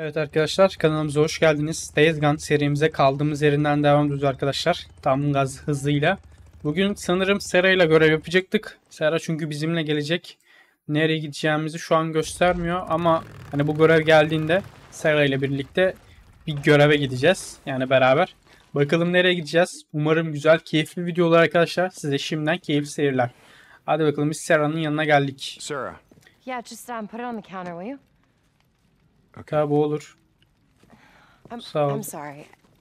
Evet arkadaşlar, kanalımıza hoş geldiniz. Days Gone serimize kaldığımız yerinden devam ediyoruz arkadaşlar. Tam gaz hızıyla. Bugün sanırım Sera ile görev yapacaktık. Sera çünkü bizimle gelecek. Nereye gideceğimizi şu an göstermiyor ama hani bu görev geldiğinde Sera ile birlikte bir göreve gideceğiz. Yani beraber. Bakalım nereye gideceğiz. Umarım güzel, keyifli videolar arkadaşlar. Size şimdiden keyifli seyirler. Hadi bakalım, biz Sera'nın yanına geldik. Sarah. Yeah, just put it on the counter, will you? Tabi olur. Sağ ol. I'm sorry.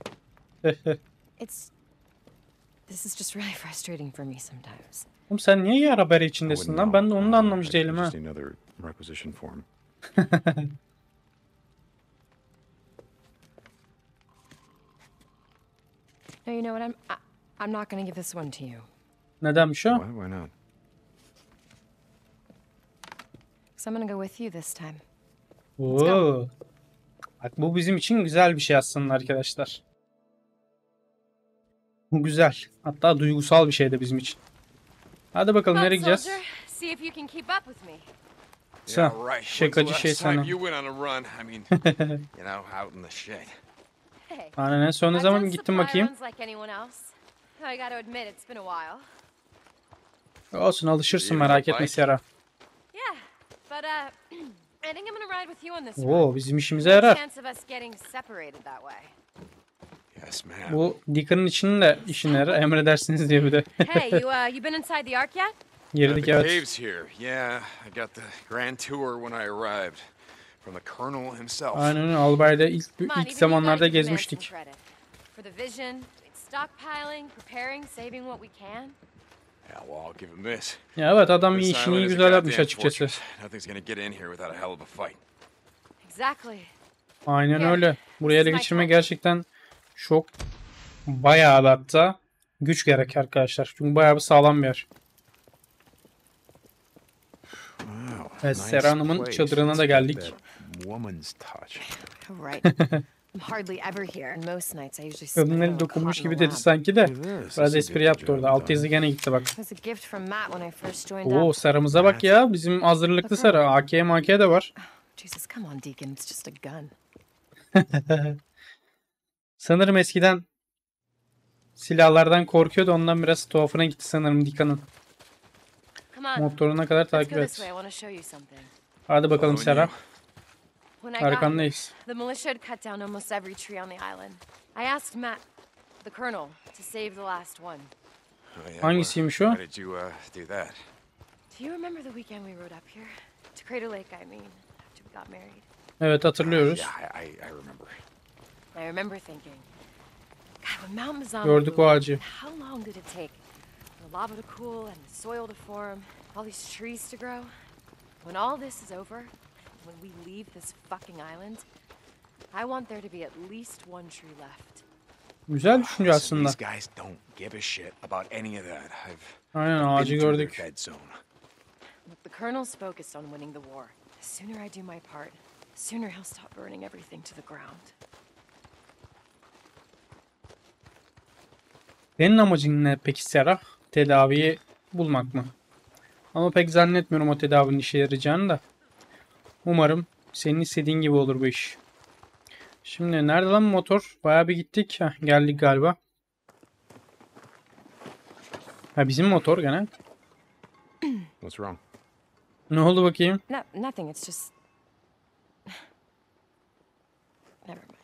This is just really frustrating for me sometimes. Oğlum sen niye yer haberi içindesin lan? Ben de onu da anlamış değilim ha. No, you know what? I'm not gonna give this one to you. Nedenmiş o? Why not? Because I'm gonna go with you this time. Oo. Bak, bu bizim için güzel bir şey aslında arkadaşlar. Bu güzel. Hatta duygusal bir şey de bizim için. Hadi bakalım nereye gideceğiz? See if you can keep up with me. Sen şakacı şey sana. Hey. Aynen, son ne zaman gittim bakayım. Olsun, alışırsın, merak etme Sera. Oo, bizim işimize yarar. Bu Deacon'ın için de işine yarar. Emredersiniz diye bir de. Hey, you been inside the Ark yet? Girdik, evet. Caves here. Yeah, I got the grand tour when I arrived from the colonel himself. Aynen öyle. Albay'da ilk zamanlarda gezmiştik. For the vision, stockpiling, preparing, saving what we can. Yeah, well, I'll give him this. Ya evet, adam iyi, işini iyi güzel yapmış açıkçası. Nothing's gonna get in here without a hell of a fight. Exactly. Aynen öyle. Buraya ele geçirme gerçekten çok bayağı da hatta güç gerek arkadaşlar. Çünkü bayağı bir sağlam bir yer. Evet, Sera Hanım'ın çadırına da geldik. Kadının eli dokunmuş gibi dedi sanki de. Biraz espri yaptı orada. Alt yazı gene gitti bak. Oo, Sera'mıza bak ya. Bizim hazırlıklı Sera. AK de var. Sanırım eskiden silahlardan korkuyordu. Ondan biraz tuhafına gitti sanırım Deacon'ın. Motoruna kadar takip et. Hadi bakalım Sera. Arkandayız. The militia had cut down almost every tree on the island. I asked Matt, the colonel, to save the last one. Hangisiymiş o? Why did you do that? Do you remember the weekend we rode up here? To Crater Lake, I mean, after we got married. Evet, hatırlıyoruz. Yeah, I remember. I remember thinking, God, when Mount Mazama Gördük o ağacı. how long did it take for the lava to cool and the soil to form, all these trees to grow? When all this is over, when we leave this fucking island, I want there to be at least one tree left. Güzel düşünce aslında. These guys don't give a shit about any of that. Aynen, ağacı been through gördük. their dead zone. Look, the colonel's focused on winning the war. The sooner I do my part, the sooner he'll stop burning everything to the ground. Senin amacın ne peki Sera? Tedaviyi bulmak mı? Ama pek zannetmiyorum o tedavinin işe yarayacağını da. Umarım senin istediğin gibi olur bu iş. Şimdi nerede lan motor? Bayağı bir gittik. Heh, geldik galiba. Ha, bizim motor gene. What's wrong? Ne oldu bakayım? No, nothing. It's just. Never mind.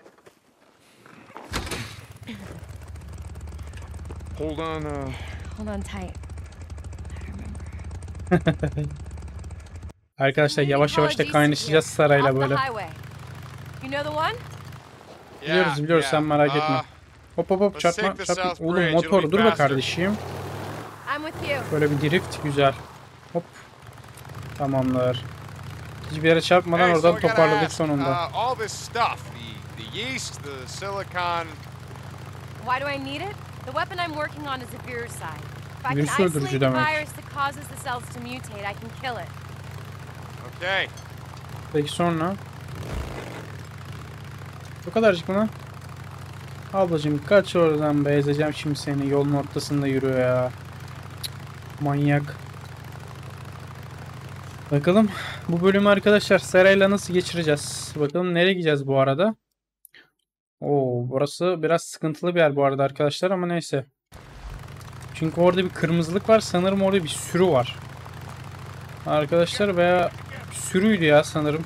Hold on. Hold on tight. I remember. Arkadaşlar yavaş yavaş da kaynaşacağız Sara'yla böyle. You know the one? Biliyoruz sen merak etme. Hop hop hop, çarpma. Oğlum motor dur be kardeşim. Böyle bir drift güzel. Hop. Tamamdır. Hiçbir yere çarpmadan oradan toparladık sonunda. All this stuff, the yeast, the silicon. Why do I need it? The weapon I'm working on is a viricide. If I can Virüs isolate öldürücü the demek. virus that causes the cells to mutate, I can kill it. Okay. Peki sonra? Bu kadarcık mı lan? Ablacığım kaç oradan be, ezeceğim şimdi seni. Yolun ortasında yürüyor ya. Cık, manyak. Bakalım bu bölümü arkadaşlar Sera'yla nasıl geçireceğiz? Bakalım nereye gideceğiz bu arada? Oo, burası biraz sıkıntılı bir yer bu arada arkadaşlar ama neyse. Çünkü orada bir kırmızılık var. Sanırım orada bir sürü var. Arkadaşlar veya sürüydü ya sanırım.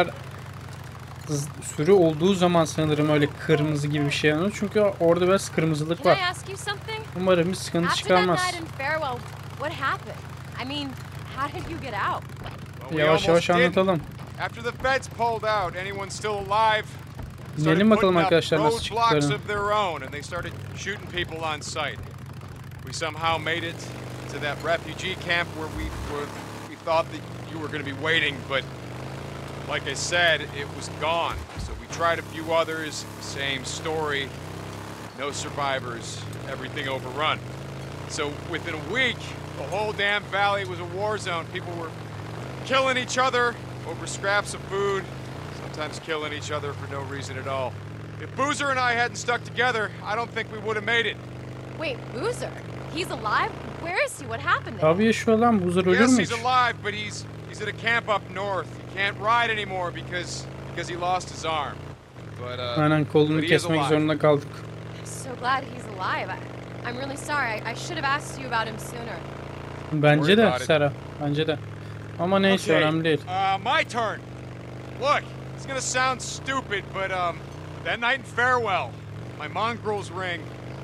Sürü olduğu zaman sanırım öyle kırmızı gibi bir şey yanıyor. Çünkü orada biraz kırmızılık Can I var. ask you something? Umarım bir sıkıntı After that çıkarmaz. night in Farewell, what happened? I mean, how did you get out? Well, we Yavaş yavaş almost did. anlatalım. After the feds pulled out, anyone still alive Dinleyelim started bakalım putting up arkadaşlar nasıl roadblocks çıktıklarını. of their own, and they started shooting people on sight. We somehow made it to that refugee camp where we thought that you were going to be waiting, but like I said, it was gone. So we tried a few others, same story, no survivors, everything overrun. So within a week, the whole damn valley was a war zone. People were killing each other over scraps of food, sometimes killing each other for no reason at all. If Boozer and I hadn't stuck together, I don't think we would have made it. Wait, Boozer? He's alive? Where is he? What happened to Tabii him? yaşıyor lan. Buzur ölür Yes, mü he's hiç? alive, but he's at a camp up north. He can't ride anymore because he lost his arm. But Aynen kolunu but he is kesmek alive. zorunda kaldık. I'm so glad he's alive. I'm really sorry. I should have asked you about him sooner. Bence Worry de about it. Sera. Bence de. Ama neyse Okay, önemli değil. my turn. Look, it's gonna sound stupid, but that night in Farewell, my mongrel's ring.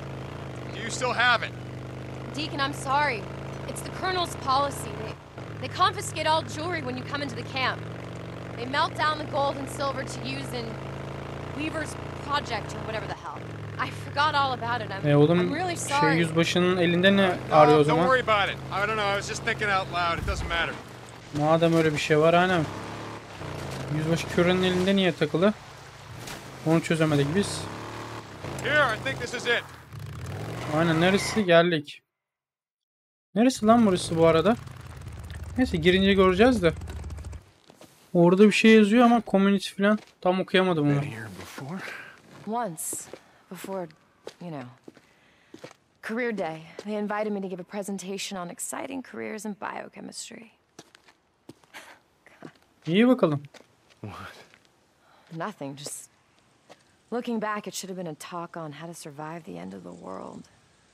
Do you still have it? Deacon, I'm sorry. It's the Colonel's policy. They confiscate all jewelry when you come into the camp. They melt down the gold and silver to use in Weaver's project or whatever the hell. I forgot all about it. I'm Oğlum really şey sorry. yüzbaşının elinde ne No, arıyor o don't zaman? worry about it. I don't know. I was just thinking out loud. It doesn't matter. Madem öyle bir şey var aynen. Yüzbaşı Körün'ün elinde niye takılı? Onu çözemedik biz. Here, I think this is it. Aynen neresi? Geldik. Neresi lan burası bu arada? Neyse girince göreceğiz de. Orada bir şey yazıyor ama community falan tam okuyamadım onu. Here before? Once, before, you know, career day, they invited me to give a presentation on exciting careers in biochemistry. İyi bakalım. Nothing, just looking back, it should have been a talk on how to survive the end of the world.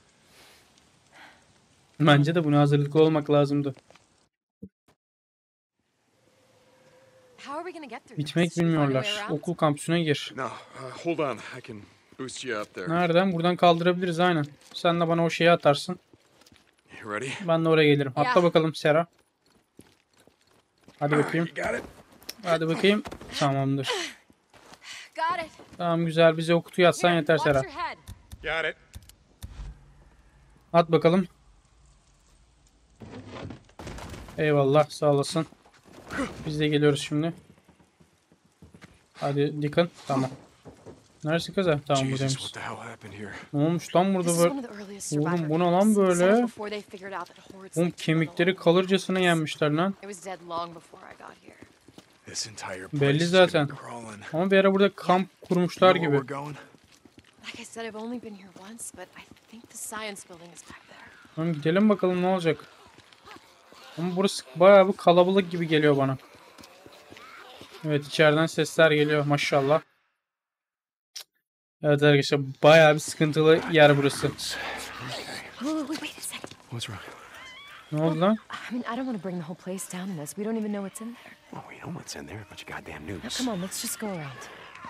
Bence de buna hazırlıklı olmak lazımdı. How are we gonna get through Bitmek this? Should we find a way bilmiyorlar. around? Okul kampüsüne gir. No, hold on. I can boost you up there. Nereden? Buradan kaldırabiliriz aynen. Sen de bana o şeyi atarsın. You ready? Ben de oraya gelirim. Atla Ya. bakalım Sera. Hadi bakayım. You got it? Hadi bakayım. Tamamdır. Got it. Tamam güzel. Bize o kutuyu atsan Here, yeter watch Sera. your head. Got it. At bakalım. Eyvallah. Sağ olasın. Biz de geliyoruz şimdi. Hadi Deacon. Tamam. Neresi kız? Tamam Jesus, buradaymış. what the hell happened here? Ne olmuş lan This burada is böyle? one of the earliest Oğlum, survivor bu ne lan camps, böyle? set up before they figured out that hordes Oğlum like to kemikleri kill kalırcasına the yenmişler lan. It was dead long before I got here. This entire place Belli is zaten. crawling. Ama bir ara burada kamp kurmuşlar You know gibi. where we're going? Like I said, I've only been here once, but I think the science building is back there. Tamam gidelim bakalım ne olacak. Ama burası bayağı bir kalabalık gibi geliyor bana. Evet içeriden sesler geliyor maşallah. Evet arkadaşlar bayağı bir sıkıntılı yer burası. Wait a second. What's wrong? Ne oldu lan? I mean, I don't want to bring the whole place down in this. We don't even know what's in there. Oh, we know what's in there. A bunch of goddamn Now, noobs. come on, let's just go around.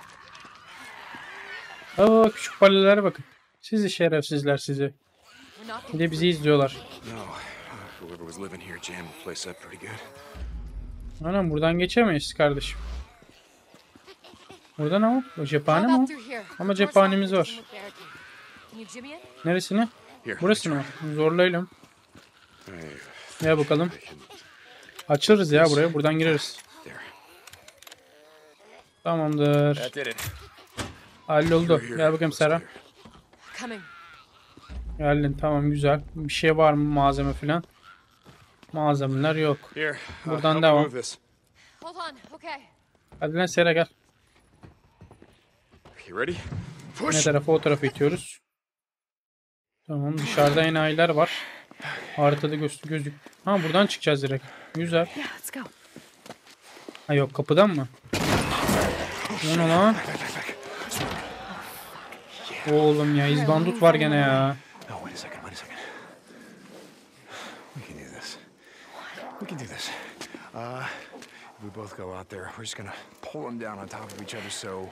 Aa küçük balelere bakın. Sizi şerefsizler sizi. We're not Bir de bizi izliyorlar. No, whoever was living here jammed the place up pretty good. Anam buradan geçemeyiz kardeşim. Burada ne var? O cephane How mi? about o? through here? Ama Door's cephanemiz locked, var. it's barricaded. Can you jimmy in? Neresini? Here, Burası mı? Zorlayalım. Hey, Gel bakalım. I can- Açılırız ya buraya. Buradan gireriz. There. Tamamdır. That did it. Halloldu. Here, Gel bakayım looks Sera. clear. Coming. Geldin. Tamam güzel. Bir şey var mı malzeme falan? Malzemeler yok. Here, Buradan help me devam. move this. Hold on. Okay. Hadi lan Sera gel. You ready? Ne Push. tarafa o tarafa itiyoruz. Tamam dışarıda enayiler var. Haritada gözük. Ha buradan çıkacağız direkt. Güzel. Yeah, let's go. Ha yok, kapıdan mı? O ne lan? Oğlum ya, izbandut var gene ya. No, wait a second, wait a second. We can do this. We can do this. If we both go out there, we're just gonna pull them down on top of each other, so...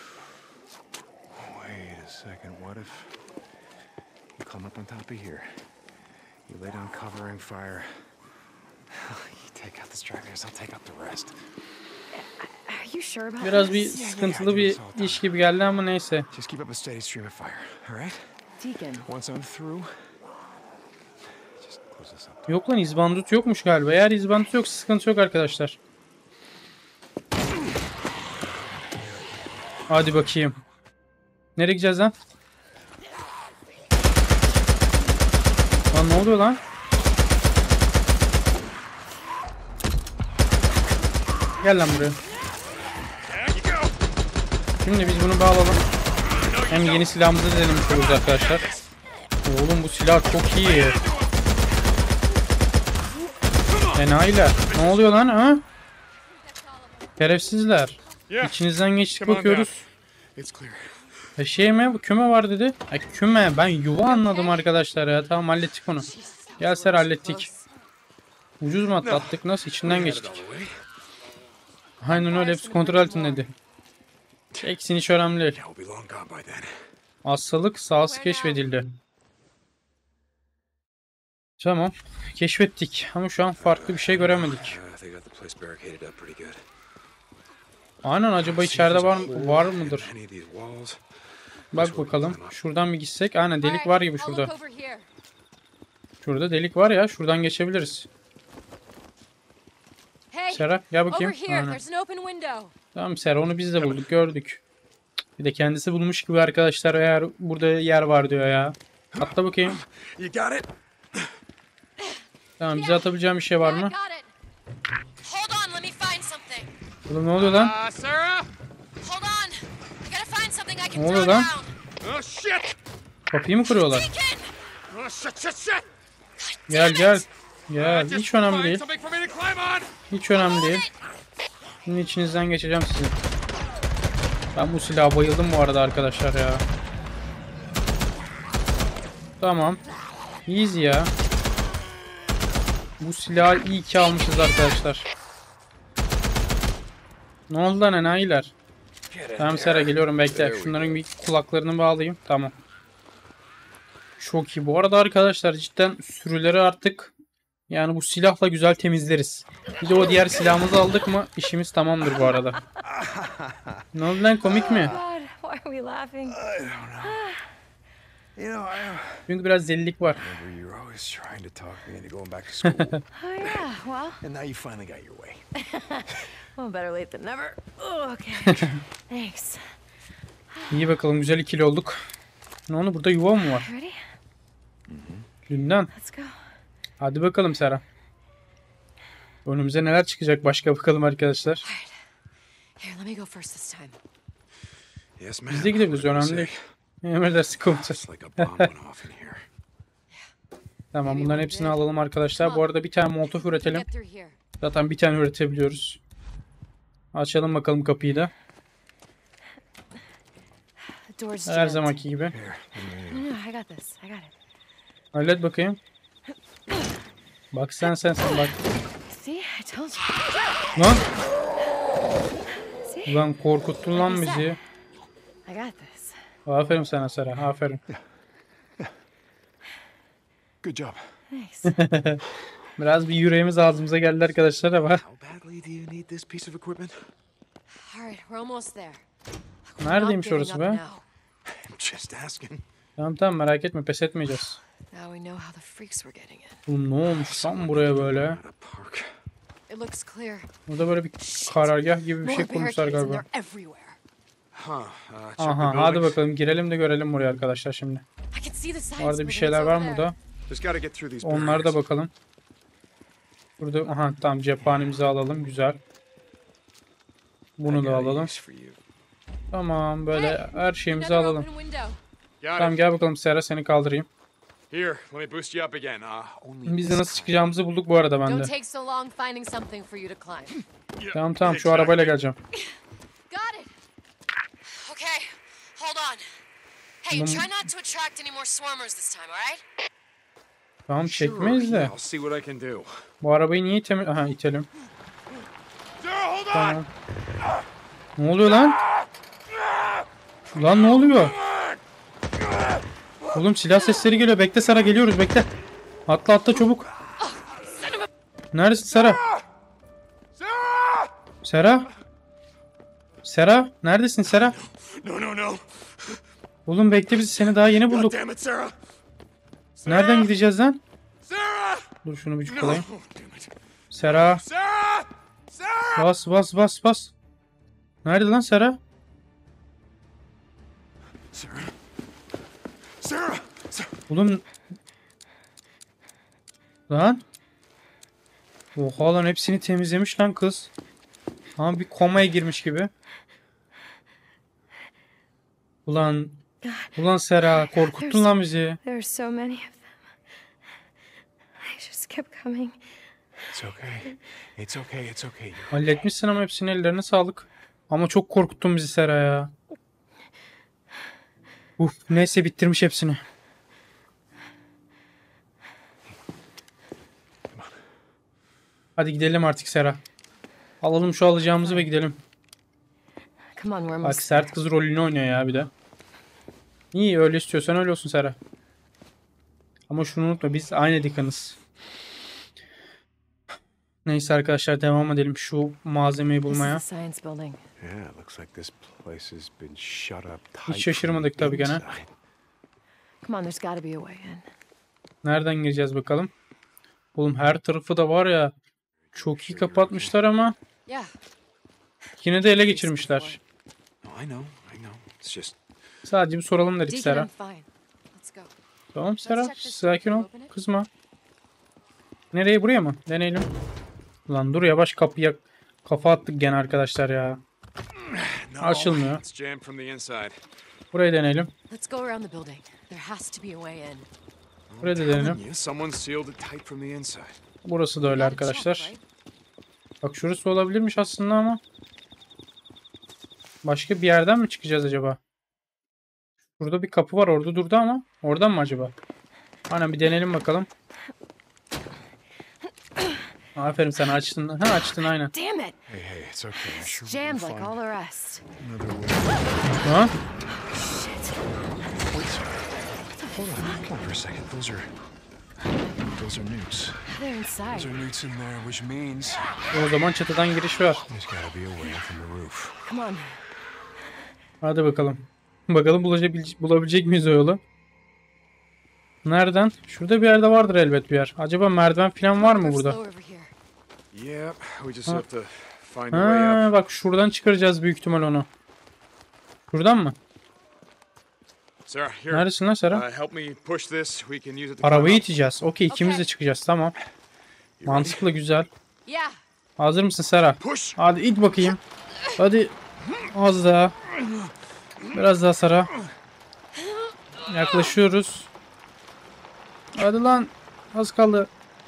Wait a second, what if... You climb up on top of here. You lay down covering fire. You take out the stragglers, I'll take up the rest. Are you sure about Biraz bir this? sıkıntılı bir iş gibi geldi ama neyse. Just keep up a steady stream of fire, all right? Deacon. Once I'm through... Just close this up. Yok lan, izbandut yokmuş galiba. Eğer izbandut yoksa sıkıntı yok arkadaşlar. Hadi bakayım. Nereye gideceğiz lan? Lan ne oluyor lan? Gel lan buraya. Şimdi biz bunu bağlayalım. Hem yeni silahımızı denemiş oluruz arkadaşlar. Oğlum bu silah çok iyi. Enayiler. Ne oluyor lan ha? Şerefsizler. İçinizden geçtik bakıyoruz. It's clear. Şey mi? Bu küme var dedi. Küme. Ben yuva anladım arkadaşlar ya. Tamam, hallettik onu. Gel Ser, hallettik. Ucuz mu atlattık? Nasıl? İçinden geçtik. Aynen öyle. Hepsi kontrol altındaydı. Eksin hiç önemli değil. Yeah, we'll be long gone by then. Hastalık sahası keşfedildi. Tamam. Keşfettik. Ama şu an farklı bir şey göremedik. They got the place barricaded up pretty good. Aynen, acaba içeride var mıdır? Any of these walls. Bak bakalım. Şuradan bir gitsek. Aynen, delik var gibi I'll şurada. look over here. Şurada delik var ya. Şuradan geçebiliriz. Hey, Serap gel over bakayım. here. Aynen. There's an open window. Tamam Ser, onu biz de bulduk, gördük. Bir de kendisi bulmuş gibi arkadaşlar, eğer burada yer var diyor ya. Atla bakayım. You got it? Tamam, bize atabileceğim bir şey var I mı? got it. Hold on, let me find something. Oğlum ne oluyor lan? Sarah? Hold on. I gotta find something I can Ne oluyor throw lan? down. Oh, shit! Kapıyı mı kırıyorlar? Deacon! Oh, shit! Gel gel. Gel. Just Hiç önemli find değil. something for me to climb on! Hiç önemli değil. Şimdi içinizden geçeceğim sizin. Ben bu silaha bayıldım bu arada arkadaşlar ya. Tamam. Easy ya. Bu silahı iyi ki almışız arkadaşlar. Ne oldu lan enayiler? Tamam Sera, geliyorum, bekle. Şunların bir kulaklarını bağlayayım. Tamam. Çok iyi. Bu arada arkadaşlar cidden sürüleri artık yani bu silahla güzel temizleriz. Bir de o diğer silahımızı aldık mı işimiz tamamdır bu arada. Ne oldu lan, komik mi? God, why are we laughing? I don't know. You know, Çünkü biraz delilik var. remember you were always trying to talk me into going back to school. Oh yeah, well, And now you finally got your way. well, better late than never. Oh, okay. Thanks. İyi bakalım, güzel ikili olduk. Ne oldu, burada yuva mı var? Ready? Dünden. Let's go. Hadi bakalım Sera. Önümüze neler çıkacak başka bakalım arkadaşlar. Here, let me go first this time. Yes, ma'am. Biz de gidebiliriz, önemli değil. Emredersin komutan. It's like a bomb went off in here. Tamam, bunların hepsini alalım arkadaşlar. Bu arada bir tane molotof üretelim. Get through here. Zaten bir tane üretebiliyoruz. Açalım bakalım kapıyı da. The door's Her jammed. zamanki gibi. Here. No, no, I got this. I got it. Hallet bakayım. Bak sen bak. See, I told you. Lan! See, Ulan korkuttun lan bizi. I got this. Aferin sana Sera, aferin. Good job. Thanks. Biraz bir yüreğimiz ağzımıza geldi arkadaşlar ama. How badly do you need this piece of equipment? All right, we're almost there. Neredeymiş Not orası giving be? up now. I'm just asking. Tamam merak etme, pes etmeyeceğiz. Now we know how the freaks were getting in. Oğlum ne olmuş lan buraya böyle? At a park. It looks clear. Burada böyle bir karargah gibi bir More şey kurmuşlar barricades and galiba. they're everywhere. Huh. Check the Aha, hadi buildings. bakalım girelim de görelim buraya arkadaşlar şimdi. I can see the signs. Bu arada bir buildings şeyler var over mı there. burada? Just gotta get through these Onlara da barriers. bakalım. Burada aha tamam, cephanemizi alalım, güzel. Bunu I da got a alalım. use for you. Tamam, böyle her şeyimizi Another alalım. open window. Got Tamam it. gel bakalım Sera, seni kaldırayım. Here, let me boost you up again. Only Biz de this nasıl time. çıkacağımızı bulduk bu arada bende. Don't take so long finding something for you to climb. Tamam tamam, şu arabayla geleceğim. Got it. Okay, hold on. Hey, try not to attract any more swarmers this time, all right? Tamam, çekmeyiz de. I'll see what I can do. Bu arabayı niye itelim? Aha, itelim. Sarah, hold on. Tamam. Ne oluyor lan? Lan ne oluyor? Oğlum silah sesleri geliyor. Bekle Sara, geliyoruz, bekle. Atla atla çabuk. Neredesin Sara? Sarah! Sara? Sara? Neredesin Sara? No. Oğlum bekle, biz seni daha yeni God bulduk. damn it, Sarah. Nereden gideceğiz lan? Sarah! Dur şunu bir No. çukalayayım. Damn it. Sara. Sarah! Sarah! Bas. Nerede lan Sara? Sarah. Sarah! Oğlum. Lan. Oha lan, hepsini temizlemiş lan kız. Ama bir komaya girmiş gibi. Ulan. Ulan Sara, korkuttun lan bizi. There are so many of them. They just kept coming. It's okay. It's okay. It's okay. Halletmişsin ama hepsinin, ellerine sağlık. Ama çok korkuttun bizi Sera ya. Neyse, bitirmiş hepsini. Hadi gidelim artık Sera. Alalım şu alacağımızı ve gidelim. Come on, we're Bak, almost sert kız rolünü oynuyor ya bir de. İyi, öyle istiyorsan öyle olsun Sera. Ama şunu unutma, biz aynı dikanız. Neyse arkadaşlar, devam edelim şu malzemeyi This is bulmaya. the science building. Yeah, it looks like this place has been shut up tight. Hiç şaşırmadık tabii gene. Come on, there's gotta be a way in. Nereden gireceğiz bakalım. Oğlum her tarafı da var ya, çok iyi kapatmışlar ama Yeah. yine de ele geçirmişler. No, I know. It's just Sadece bir soralım dedik Deacon, Sera. I'm fine. Let's go. Tamam Sera, sakin ol, kızma. Nereye, buraya mı? Deneyelim. Ulan dur, yavaş, kapıya kafa attık gene arkadaşlar ya. Açılmıyor. It's jammed from the inside. Burayı deneyelim. Let's go around the building. There has to be a way in. Burayı da deneyelim. Yeah, someone sealed it tight from the inside. Burası da öyle arkadaşlar. Bak şurası olabilirmiş aslında ama. Başka bir yerden mi çıkacağız acaba? Burada bir kapı var, orada durdu ama. Oradan mı acaba? Aynen, bir deneyelim bakalım. Aferin, sen açtın. Ha, açtın aynen. Damn it! hey, it's okay. I'm sure we'll Jammed like find all the rest. another way. Ha? Shit. Wait, sorry. Hold on for a second. Those are newts. They're inside. Those are newts in there, which means O zaman çatıdan giriş var. there's gotta be a way from the roof. Come on. Hadi bakalım. Bakalım bulabilecek miyiz o yolu? Nereden? Şurada bir yerde vardır elbet bir yer. Acaba merdiven falan var mı Rift's burada? low over here. Yep, we just have to find a way up. Ha, bak şuradan çıkaracağız büyük ihtimal onu. Şuradan mı? Sarah, here. Neredesin lan Sera? Help me push this. We can use it to Arabayı climb up. iteceğiz. Okey, ikimiz de Okay. çıkacağız. Tamam. You ready? Mantıklı, güzel. Yeah. Hazır mısın Sera? Push. Hadi it bakayım. Hadi. Az daha. Biraz daha Sera. Yaklaşıyoruz. Hadi lan. Az kaldı.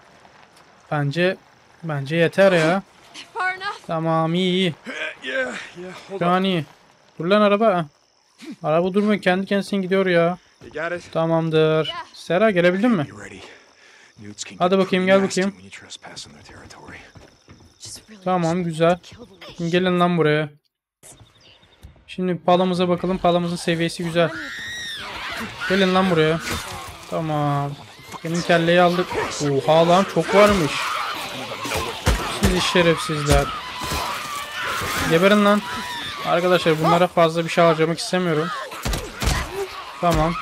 Bence yeter ya. Far enough. Tamam, iyi. Yeah, hold Şu on. an iyi. Dur lan araba. Araba durmuyor, kendi kendisine gidiyor ya. You got it? Tamamdır. Sera, gelebildin mi? You ready? Newts can Hadi get bakayım, pretty gel nasty bakayım. when you trespass in their territory. Just really Tamam, güzel. kill the little Şimdi gelin lan buraya. Şimdi palamıza bakalım. Palamızın seviyesi güzel. Gelin lan buraya. Tamam. Benim kelleyi aldık. Oha lan, çok varmış. Siz şerefsizler. Geberin lan. Arkadaşlar, bunlara fazla bir şey harcamak istemiyorum. Tamam.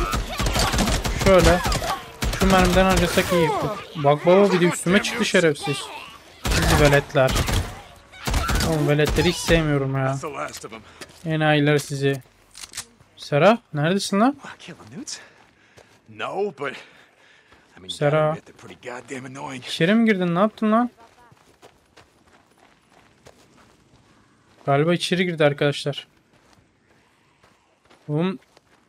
Şöyle. Şu mermiden harcasak iyi. Bak baba, bir de üstüme çıktı şerefsiz. Sizi veletler. Oğlum, veletleri hiç sevmiyorum ya. That's the last of them. Enayiler sizi. Sera, neredesin lan? Killing newts? No, but I mean, Sarah. gotta admit, they're pretty goddamn annoying. İçeri mi girdin? Ne yaptın lan? Galiba içeri girdi arkadaşlar. Oğlum.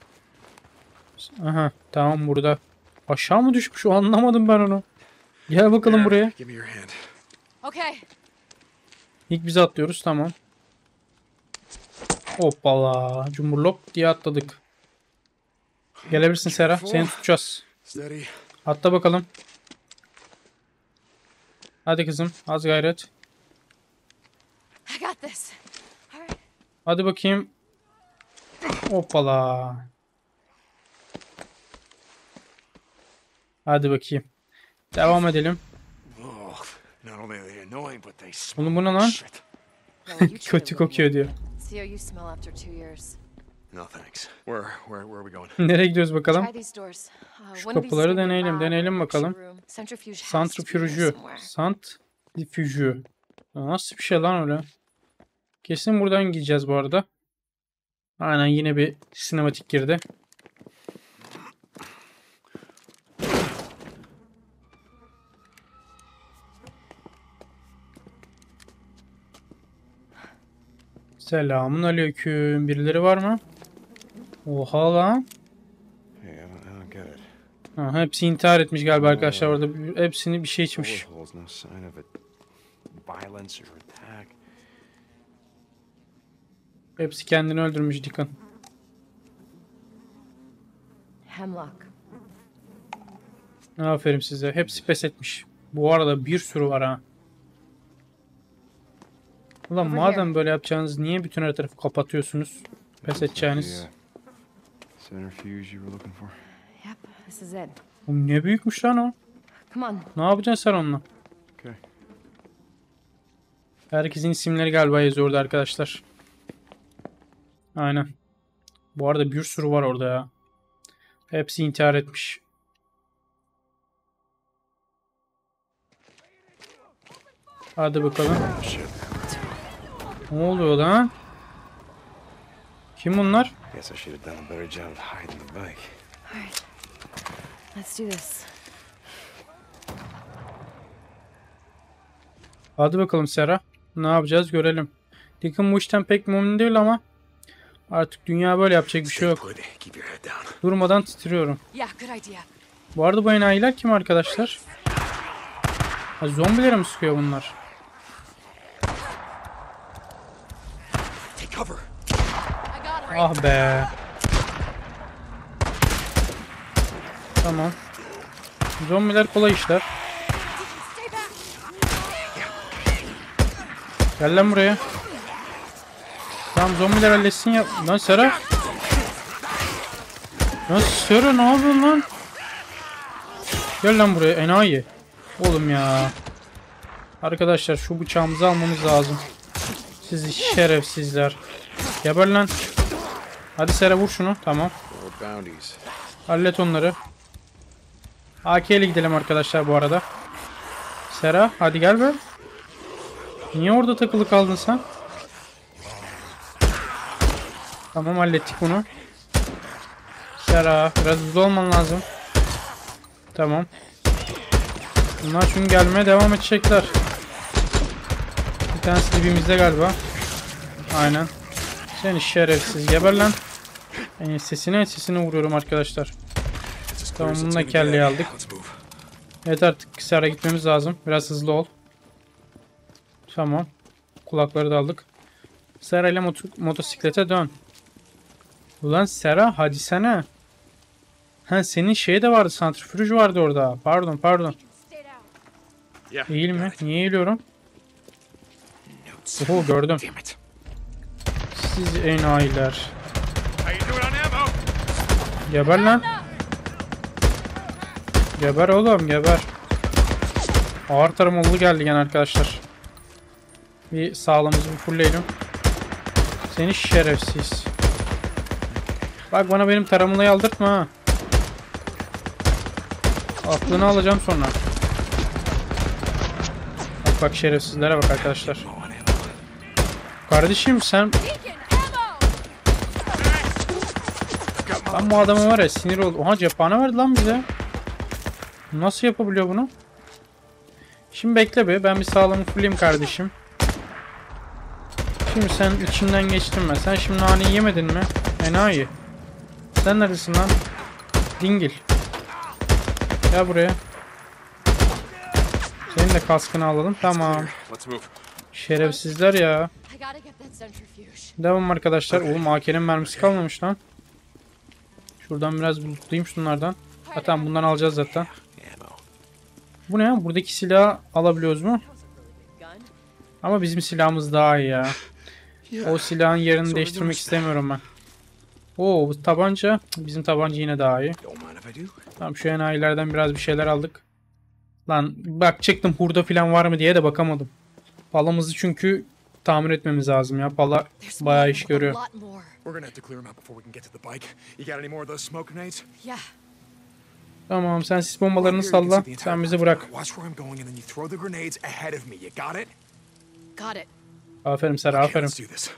Aha, tamam, burada. Aşağı mı düşmüş? O, anlamadım ben onu. Gel bakalım Here, buraya. Give me your hand. Okay. İlk biz atlıyoruz, tamam. Hoppala. Cumburlop diye atladık. Gelebilirsin Sera. Seni tutacağız. Steady. Atla bakalım. Hadi kızım. Az gayret. I got this. All right. Hadi bakayım. Hoppala. Hadi bakayım. Devam edelim. Oh, not only are they annoying, but they smell Oğlum bu ne lan? shit. No, you tried Kötü it, kokuyor diyor. William. See how you smell after 2 years. No thanks. Where are we going? Nereye gidiyoruz bakalım? Try these doors. Şu One of these is kapıları gonna be a deneyelim, lab deneyelim or a lecture bakalım. room. Centrifuge has to be here Santrifüjü. somewhere. Santrifüjü. Nasıl bir şey lan öyle? Kesin buradan gideceğiz bu arada. Aynen, yine bir sinematik girdi. Selamun aleyküm. Birileri var mı? Oha lan. Hey, I don't get it. Ha, hepsi intihar etmiş galiba arkadaşlar. Orada hepsini bir şey içmiş. Bullet holes, no sign of it. Violence or attack. Hepsi kendini öldürmüş Deacon. Hemlock. Aferin size. Hepsi pes etmiş. Bu arada bir sürü var ha. Ulan Over madem here. böyle yapacağınız niye bütün her tarafı kapatıyorsunuz? Pes edeceğiniz. Centrifuge you were looking for. Yep, this is it. Oğlum ne büyükmüş lan o. Come on. Ne yapacaksın sen onunla? Okay. Herkesin isimleri galiba yazıyor orada arkadaşlar. Aynen. Bu arada bir sürü var orada ya. Hepsi intihar etmiş. Hadi bakalım. Shit. Ne oluyor lan? Kim bunlar? Guess I should have done a better job of hiding the bike. All right. Let's do this. Hadi bakalım Sera. Ne yapacağız görelim. Deacon bu işten pek memnun değil ama artık dünya böyle, yapacak bir şey yok. Put. Keep your head down. Durmadan titriyorum. Yeah, good idea. Bu arada bu enayiler kim arkadaşlar? Ha, zombilere mi sıkıyor bunlar? Take cover. I got her. Ah be. Tamam. Zombiler kolay işler. Stay back. Gel lan buraya. Tamam, zombiler halletsin ya. Lan Sera. Lan Sera ne yapıyorsun lan? Gel lan buraya enayi. Oğlum ya. Arkadaşlar şu bıçağımızı almamız lazım. Sizi şerefsizler. Geber lan. Hadi Sera vur şunu. Tamam. Or bounties. Hallet onları. AK ile gidelim arkadaşlar bu arada. Sera hadi gel be. Niye orada takılı kaldın sen? Tamam, hallettik bunu. Sera biraz hızlı olman lazım. Tamam. Bunlar çünkü gelmeye devam edecekler. Bir tanesi dibimizde galiba. Aynen. Seni şerefsiz geber lan. Sesine vuruyorum arkadaşlar. It's as clear Tamam, as bunu it's da gonna kelleye get. aldık. Let's move. Evet, artık Sera gitmemiz lazım. Biraz hızlı ol. Tamam. Kulakları da aldık. Sera ile motosiklete dön. Ulan Sera hadi sana. Ha, senin şey de vardı, santrifüj vardı orada. Pardon. Stay down. Yeah. Eğil mi? got it. Niye eğiliyorum? Notes. Oho, gördüm. Damn it. Siz enayiler. How you doing on ammo? Geber lan. Geber oğlum, geber. Ağır taramalı geldi gene arkadaşlar. Bir sağlığımızı bir fullleyelim. Seni şerefsiz. Bak bana benim taramalayı aldırtma ha. Aklını alacağım sonra. Bak şerefsizlere bak arkadaşlar. Low on ammo. Kardeşim sen... Deacon, ammo! Ben bu adamı var ya sinir oldum. Oha, cephane verdi lan bize. Nasıl yapabiliyor bunu? Şimdi bekle be. Ben bir sağlamı fulleyim kardeşim. Şimdi sen içinden geçtin mi? Sen şimdi naneyi yemedin mi? Enayi. Sen neredesin lan? Dingil. Gel buraya. Senin de kaskını alalım. Tamam. Let's move. Şerefsizler ya. I gotta get that centrifuge. Devam arkadaşlar. Oğlum AK'nin mermisi kalmamış lan. Şuradan biraz lootlayayım şunlardan. Zaten bundan alacağız zaten. Bu ne ya? Buradaki silahı alabiliyoruz mu? Gun? Ama bizim silahımız daha iyi ya. O silahın yerini değiştirmek istemiyorum ben. Oo, bu tabanca. Bizim tabanca yine daha iyi. Don't mind if I do. Tamam, şu enayilerden biraz bir şeyler aldık. Lan bak, çıktım hurda falan var mı diye de bakamadım. Palamızı çünkü tamir etmemiz lazım ya. Pala There's bayağı iş a görüyor. lot more. We're gonna have to clear them out before we can get to the bike. You got any more of those smoke grenades? Yeah. Tamam, sen sis bombalarını salla. Sen bizi bırak. Watch where I'm going and then you throw the grenades ahead of me. You got it? Got it. Aferin Sera, Okay, aferin. let's do this.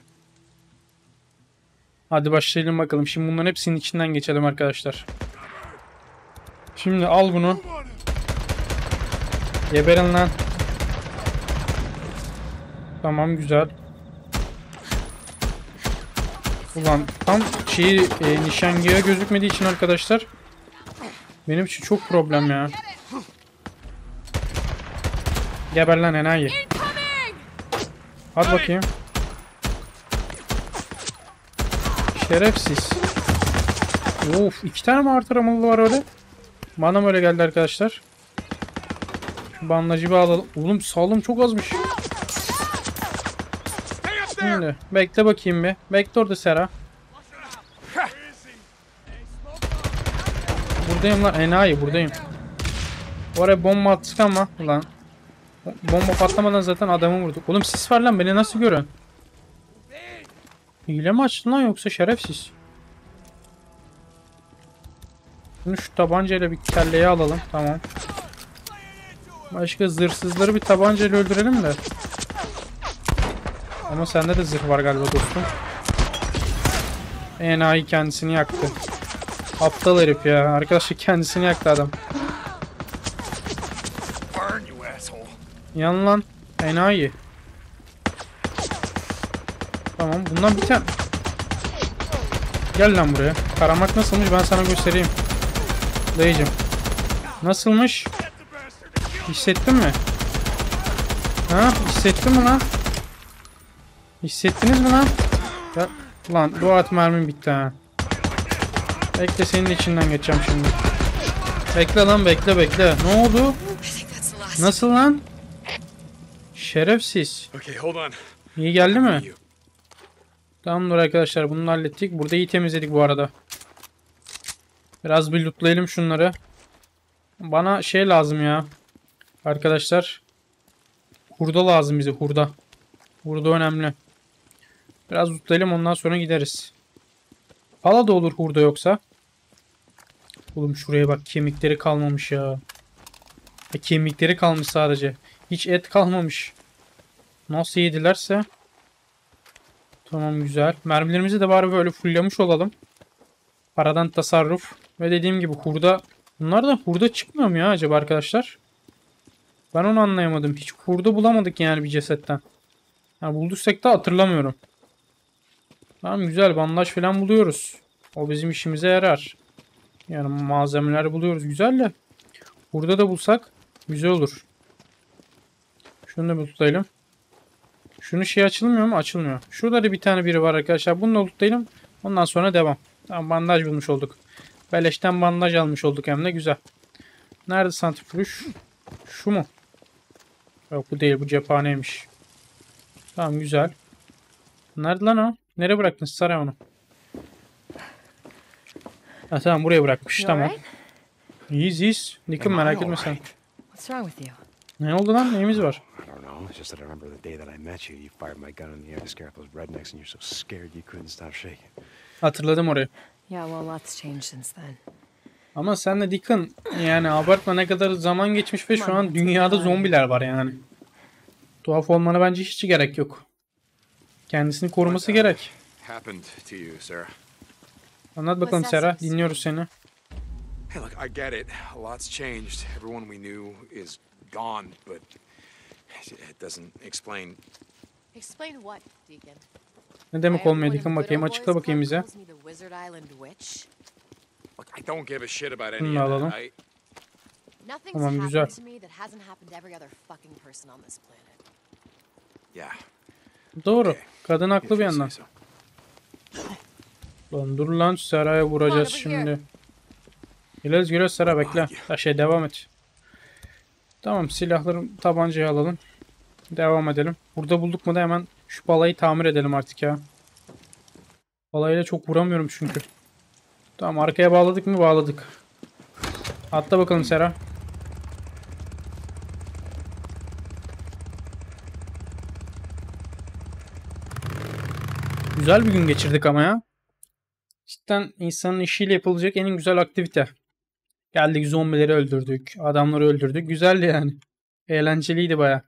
Hadi başlayalım bakalım. Şimdi bunların hepsinin içinden geçelim arkadaşlar. Şimdi al bunu. Geberin lan. Tamam, güzel. Ulan tam nişangahı gözükmediği için arkadaşlar benim için çok problem ya. Geber lan enayi. Hadi bakayım. Şerefsiz. Of, 2 tane mi artıramalı var öyle? Bana mı öyle geldi arkadaşlar? Şu bandajı bir alalım. Oğlum sağlığım çok azmış. Şimdi bekle bakayım bir. Bekle orada Sera. Buradayım lan enayi, buradayım. Oraya bomba attık ama ulan. Bomba patlamadan zaten adamı vurduk. Oğlum sis var lan, beni nasıl görün? Hile mi açtın lan yoksa şerefsiz? Bunu şu tabancayla bir kelleye alalım. Tamam. Başka zırhsızları bir tabancayla öldürelim de. Ama sende de zırh var galiba dostum. Enayi kendisini yaktı. Aptal herif ya. Arkadaşlar kendisini yaktı adam. Burn, you asshole. Yan lan. Enayi. Tamam, bundan bir tane. Gel lan buraya. Karamak nasılmış ben sana göstereyim. Dayıcım. Nasılmış? Hissettin mi? Ha? Hissettin mi lan? Hissettiniz mi lan? Ya, lan bu at mermim bitti ha. Bekle, senin içinden geçeceğim şimdi. Bekle lan, bekle bekle. Ne oldu? Nasıl lan? Şerefsiz. Okay, hold on. İyi geldi mi? You. Tamamdır arkadaşlar, bunu hallettik. Burada iyi temizledik bu arada. Biraz bir lootlayalım şunları. Bana şey lazım ya. Arkadaşlar. Hurda lazım bize, hurda. Hurda önemli. Biraz lootlayalım, ondan sonra gideriz. Pala da olur hurda yoksa. Oğlum şuraya bak, kemikleri kalmamış ya. Kemikleri kalmış sadece. Hiç et kalmamış. Nasıl yedilerse. Tamam, güzel. Mermilerimizi de bari böyle fulllemiş olalım. Paradan tasarruf. Ve dediğim gibi hurda. Bunlardan hurda çıkmıyor mu ya acaba arkadaşlar? Ben onu anlayamadım. Hiç hurda bulamadık yani bir cesetten. Yani bulduysak da hatırlamıyorum. Tamam, güzel. Bandaj falan buluyoruz. O bizim işimize yarar. Yani malzemeler buluyoruz. Güzel de. Hurda da bulsak güzel olur. Şunu da bir tutayım. Şunu şey açılmıyor mu? Açılmıyor. Şurada da bir tane biri var arkadaşlar. Bunu da tutayım. Ondan sonra devam. Tamam, bandaj bulmuş olduk. Beleşten bandaj almış olduk hem de güzel. Nerede santrifüj? Şu mu? Yok, bu değil. Bu cephaneymiş. Tamam, güzel. Nerede lan o? Nereye bıraktın Saray onu? Ha, tamam, buraya bırakmış. You Tamam. alright? İyiyiz iyiyiz. Nick'im, Am I merak etme sen. alright? What's wrong with you? Ne oldu lan? Neyimiz var? I don't know. It's just that I remember the day that I met you. You fired my gun in the air to scare off those rednecks, and you're so scared you couldn't stop shaking. Hatırladım orayı. Yeah, well, lots changed since then. Ama sen de Deacon, yani abartma, ne kadar zaman geçmiş ve şu an dünyada zombiler var yani. Tuhaf olmana bence hiç gerek yok. Kendisini koruması gerek. Happened to you, Sarah? Anlat bakalım Sera, dinliyoruz seni. Hey, look, I get it. A lot's changed. Everyone we knew is gone, but it doesn't explain. Explain what, Deacon? Ne demek olmuyor Deacon, bakayım, açıkla bakayım bize. Look, I don't give a shit about any Bunu da of alalım. that. Nothing's Tamam, happened güzel. to me that hasn't happened to every other fucking person on this planet. Yeah. Doğru. Kadın haklı bir If you yandan. say so. Lan dur lan, Sera'ya vuracağız şimdi. Güles Sera bekle. Devam et. Tamam, silahları, tabancayı alalım. Devam edelim. Burada bulduk mu da hemen şu balayı tamir edelim artık ya. Balayla çok vuramıyorum çünkü. Tamam, arkaya bağladık mı? Bağladık. Atla bakalım Sera. Güzel bir gün geçirdik ama ya. Cidden insanın işiyle yapılacak en güzel aktivite. Geldik, zombileri öldürdük. Adamları öldürdük. Güzeldi yani. Eğlenceliydi baya.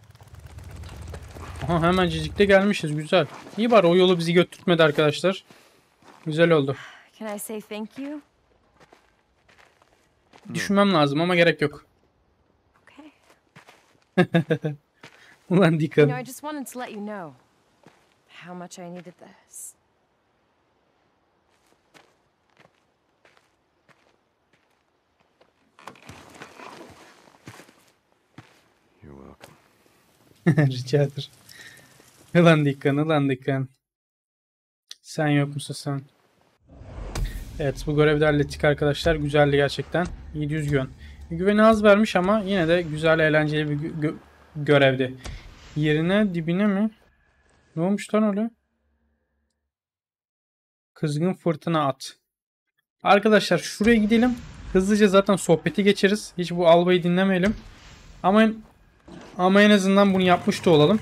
Aha, hemencecik de gelmişiz. Güzel. İyi bari o yolu bizi götürtmedi arkadaşlar. Güzel oldu. Can I say thank you? Düşünmem lazım ama gerek yok. Okay. Ulan You Deacon. know, I just wanted to let you know how much I needed this. You're welcome. Rica ederim. Ulan Deacon. Sen yok musun sen? Evet, bu görevi de hallettik arkadaşlar. Güzeldi gerçekten. 700 güven. Güveni az vermiş ama yine de güzel, eğlenceli bir görevdi. Yerine dibine mi? Ne olmuş lan öyle? Kızgın fırtına at. Arkadaşlar şuraya gidelim. Hızlıca zaten sohbeti geçeriz. Hiç bu albayı dinlemeyelim. Ama en azından bunu yapmış da olalım.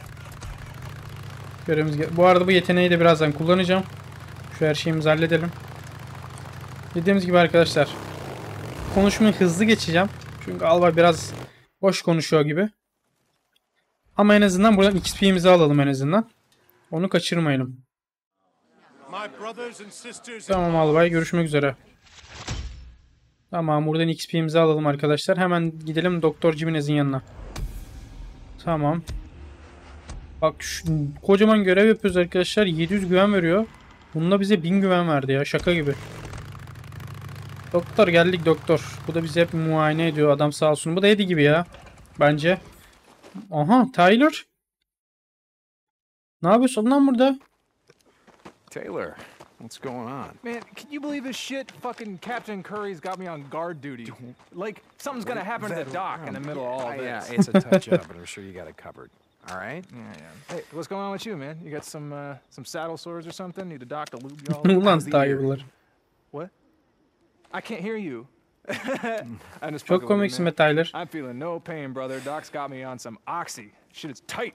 Bu arada bu yeteneği de birazdan kullanacağım. Şu her şeyimizi halledelim. Dediğimiz gibi arkadaşlar, konuşmayı hızlı geçeceğim. Çünkü albay biraz boş konuşuyor gibi. Ama en azından buradan XP'mizi alalım en azından. Onu kaçırmayalım. Tamam albay, görüşmek üzere. Tamam, buradan XP'mizi alalım arkadaşlar. Hemen gidelim Doktor Jimenez'in yanına. Tamam. Bak şu kocaman görev yapıyoruz arkadaşlar. 700 güven veriyor. Bununla bize 1000 güven verdi ya. Şaka gibi. Doktor, geldik doktor. Bu da bizi hep muayene ediyor. Adam sağ olsun. Bu da Eddie gibi ya. Bence. Aha, Tyler. Ne yapıyorsun lan burada? Taylor, what's going on? Man, can you believe this shit? Fucking Captain Curry's got me on guard duty. Like, something's gonna happen to the dock in the middle of all Yeah, this. it's a touch-up, but I'm sure you got it covered. All right? Hey, what's going on with you, man? You got some saddle sores or something? Need a doc to lube you all? Ulan How's the ear? Tyler. What? I can't hear you. I'm just Çok fucking with you, komiksin man. be Tyler. I'm feeling no pain, brother. Doc's got me on some oxy. Shit is tight.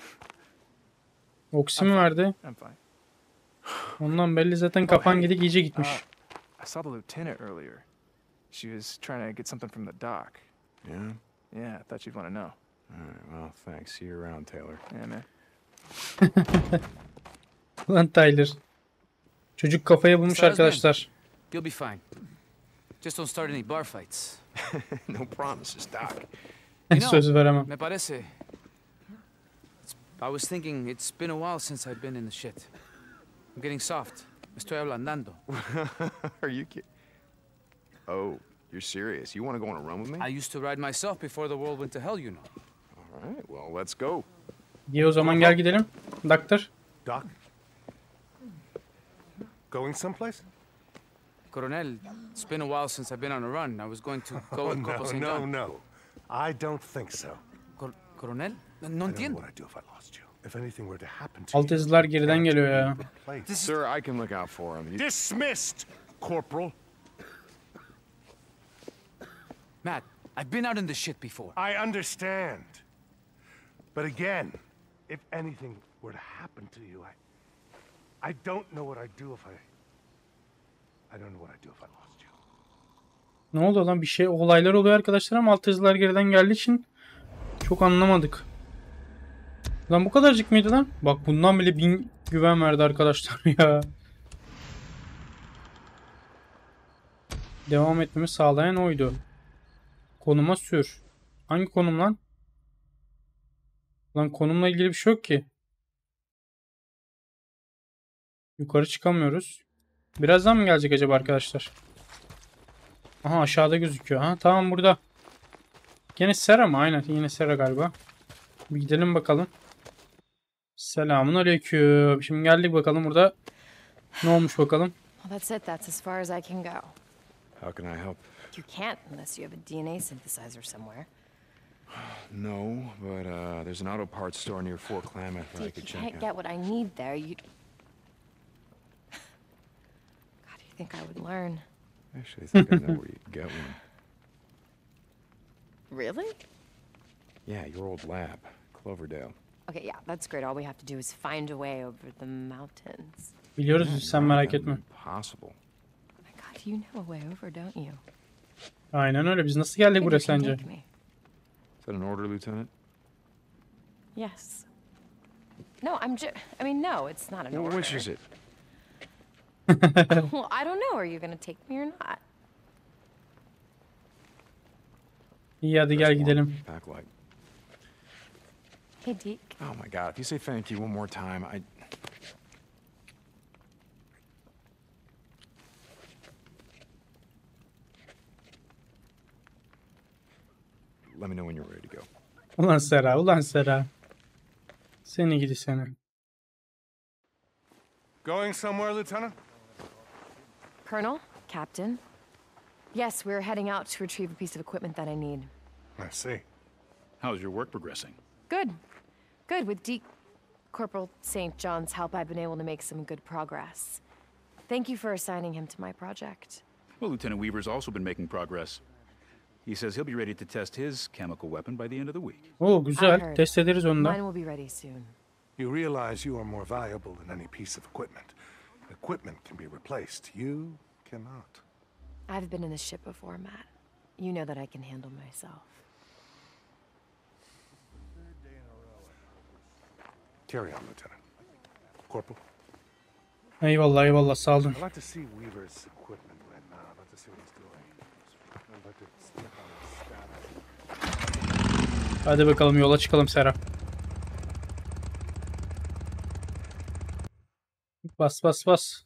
Oksi mi verdi? I'm fine. Ondan belli zaten, kafan gidik iyice gitmiş. I saw the lieutenant earlier. She was trying to get something from the dock. Yeah? Yeah, I thought you'd want to know. All right, well, thanks. See you around, Taylor. Yeah, man. Ulan Tyler. Çocuk kafaya bulmuş Stars arkadaşlar. You'll be fine. Just don't start any bar fights. No promises, Doc. You know, Söz veremem. me parece. I was thinking it's been a while since I've been in the shit. I'm getting soft. Estoy ablandando. Are you kidding? Oh, you're serious? You want to go on a run with me? I used to ride myself before the world went to hell, you know. All right, well, let's go. İyi, o zaman gel gidelim. Doktor. Doc? Going someplace? Coronel, it's been a while since I've been on a run. I was going to go Oh, with Corporal St. no, John. no. I don't think so. Coronel? No I don't know entiendo. what I'd do if I lost you. If anything were to happen to Alt you. yazılar geriden geliyor ya. Replaced. Sir, I can look out for him. Dismissed, Corporal. Matt, I've been out in the shit before. I understand. But again, if anything were to happen to you, I don't know what I'd do if I don't know what I'd do if I lost you. Ne oldu lan? Bir şey, olaylar oluyor arkadaşlar ama alt yazılar geriden geldiği için çok anlamadık. Lan bu kadarcık mıydı lan? Bak bundan bile 1000 güven verdi arkadaşlar ya. Devam etmemi sağlayan oydu. Konuma sür. Hangi konum lan? Lan konumla ilgili bir şey yok ki. Yukarı çıkamıyoruz. Birazdan mı gelecek acaba arkadaşlar? Aha, aşağıda gözüküyor. Ha tamam, burada. Yine Sera mı? Aynen, yine Sera galiba. Bir gidelim bakalım. Selamun aleyküm. Şimdi geldik bakalım burada. Ne olmuş bakalım. Well, that's it. That's as far as I can go. How can I help? You can't unless you have a DNA synthesizer somewhere. No, but there's an auto parts store near Fort Klamath that I If could you check can't out. get what I need there, you... God, do you think I would learn? Actually, I think I know where you could get one. Really? Yeah, your old lab, Cloverdale. Okay, yeah, that's great. All we have to do is find a way over the mountains. Biliyoruz sen merak etme. Impossible. Oh my God, you know a way over, don't you? Aynen öyle. Biz nasıl geldik Maybe buraya you can sence? take me. Is that an order, Lieutenant? Yes. No, I mean, no, it's not an order. Which is it? Well, I don't know. Are you gonna take me or not? İyi hadi gel Just one gidelim. Backlight. Hey, Deke. Oh my God! If you say thank you one more time, Let me know when you're ready to go. Ulan Sera, ulan Sera. Seni gidi seni. Going somewhere, Lieutenant? Colonel? Captain? Yes, we're heading out to retrieve a piece of equipment that I need. I see. How's your work progressing? Good. Good. With Corporal St. John's help, I've been able to make some good progress. Thank you for assigning him to my project. Well, Lieutenant Weaver's also been making progress. He says he'll be ready to test his chemical weapon by the end of the week. Oo I güzel. heard. Test ederiz onu da. Mine will be ready soon. You realize you are more valuable than any piece of equipment. Equipment can be replaced. You cannot. I've been in this ship before, Matt. You know that I can handle myself. Carry on, Lieutenant. Corporal, Eyvallah eyvallah sağ olun. I'd like to see Weaver's equipment right now. I'd like to see what he's doing. I'd like to sniff on his status. Hadi bakalım yola çıkalım Sera. Bas bas bas.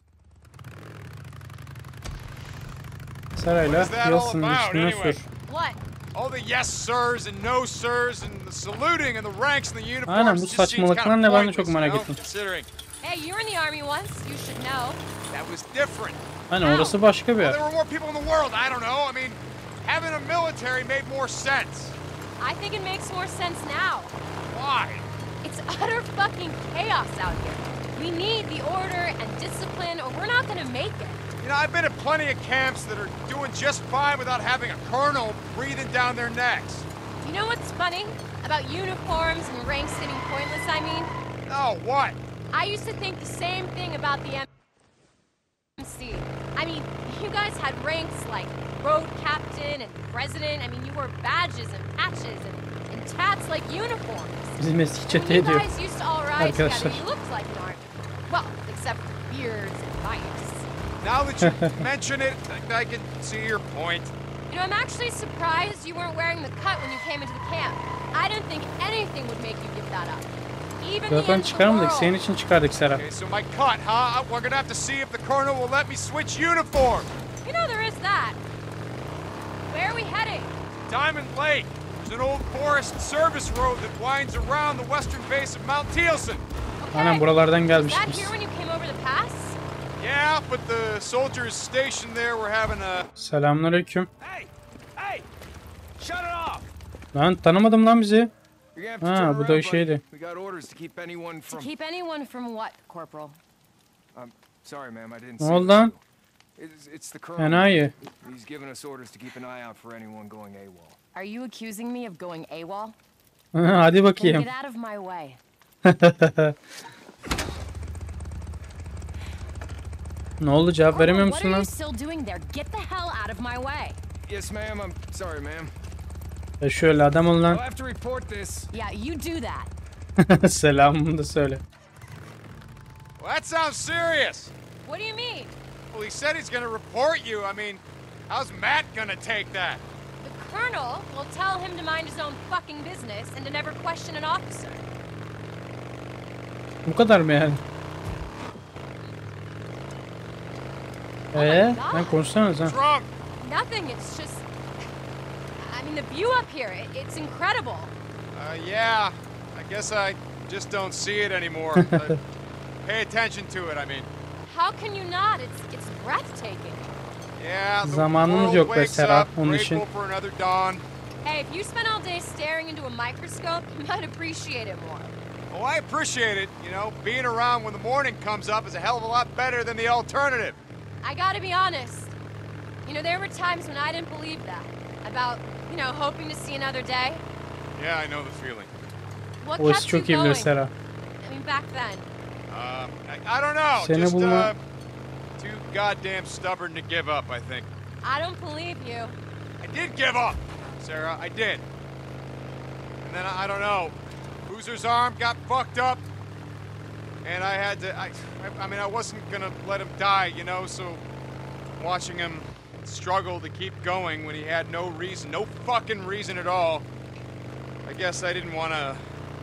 Serayla What is that all yasının about, üstüne anyway? sür. What? All the yes sirs and no sirs and the saluting and the ranks and the uniforms. Aynen, bu just seems saçmalıklar kinda ne ben de çok pointless, merak you know, ettim. Considering Hey, you were in the army once. You should know. that was different. Hani orası başka bir Well, yer. there were more people in the world. I don't know. I mean, having a military made more sense. I think it makes more sense now. Why? It's utter fucking chaos out here. We need the order and discipline, or we're not gonna make it. You know, I've been at plenty of camps that are doing just fine without having a colonel breathing down their necks. You know what's funny? About uniforms and ranks seeming pointless, I mean? No, what? I used to think the same thing about the MC. I mean, you guys had ranks like road captain and president. I mean, you wore badges and patches and tats like uniforms. Bizim eski When çete you ediyor. guys used to all ride together, Arkadaşlar. you looked like an army. Well, except for beards and bikes. Now that you mention it, I can see your point. You know, I'm actually surprised you weren't wearing the cut when you came into the camp. I didn't think anything would make you give that up. Even the Zaten end of the çıkarmadık. world. Senin için çıkardık Sera. Okay, so my cut, huh? We're gonna have to see if the colonel will let me switch uniform. You know there is that. Where are we heading? Diamond Lake. There's an old forest service road that winds around the western base of Mount Thielsen. Okay. Aynen buralardan Was gelmişiz that biz. here when you came over the pass? Yeah, but the soldiers stationed there were having a... Selamünaleyküm. Hey! Hey! Shut it off! Lan tanımadım lan bizi. You're gonna have to Ha, turn bu da around, şeydi. buddy. We got orders to keep anyone To from... keep anyone from what, Corporal? Sorry, ma'am, I didn't Ne say oldu it lan? to you. It's the colonel. Enayi. He's given us orders to keep an eye out for anyone going AWOL. Are you accusing me of going AWOL? Hadi Then bakayım. get out of my way. Ne oldu cevap veremiyor Corporal, what musun are lan? you still doing there? Get the hell out of my way. Yes, ma'am, I'm sorry, ma'am. Ya şöyle adam ol I'll lan. have to report this. Yeah, you do that. Selamımı da söyle. Well, that sounds serious. What do you mean? Well, he said he's gonna report you. I mean, how's Matt gonna take that? The colonel will tell him to mind his own fucking business and to never question an officer. Bu kadar mı yani? Lan konuşsanız ha. Drunk. Nothing, it's just... I mean, the view up here, it's incredible. Yeah, I guess I just don't see it anymore. Pay attention to it, I mean. How can you not? It's breathtaking. Yeah, the Zamanımız world yok be wakes Serap, up, onun için. grateful for another dawn. Hey, if you spent all day staring into a microscope, you might appreciate it more. Oh, I appreciate it. You know, being around when the morning comes up is a hell of a lot better than the alternative. I gotta be honest. You know, there were times when I didn't believe that. About, you know, hoping to see another day. Yeah, I know the feeling. What O işi kept you çok iyi bilir going? Sera. I mean, back then. I don't know. Seni Just bulma. too goddamn stubborn to give up, I think. I don't believe you. I did give up, Sarah. I did. And then I don't know. Boozer's arm got fucked up, and I had to. I mean, I wasn't gonna let him die, you know. So watching him struggle to keep going when he had no reason, no fucking reason at all. I guess I didn't wanna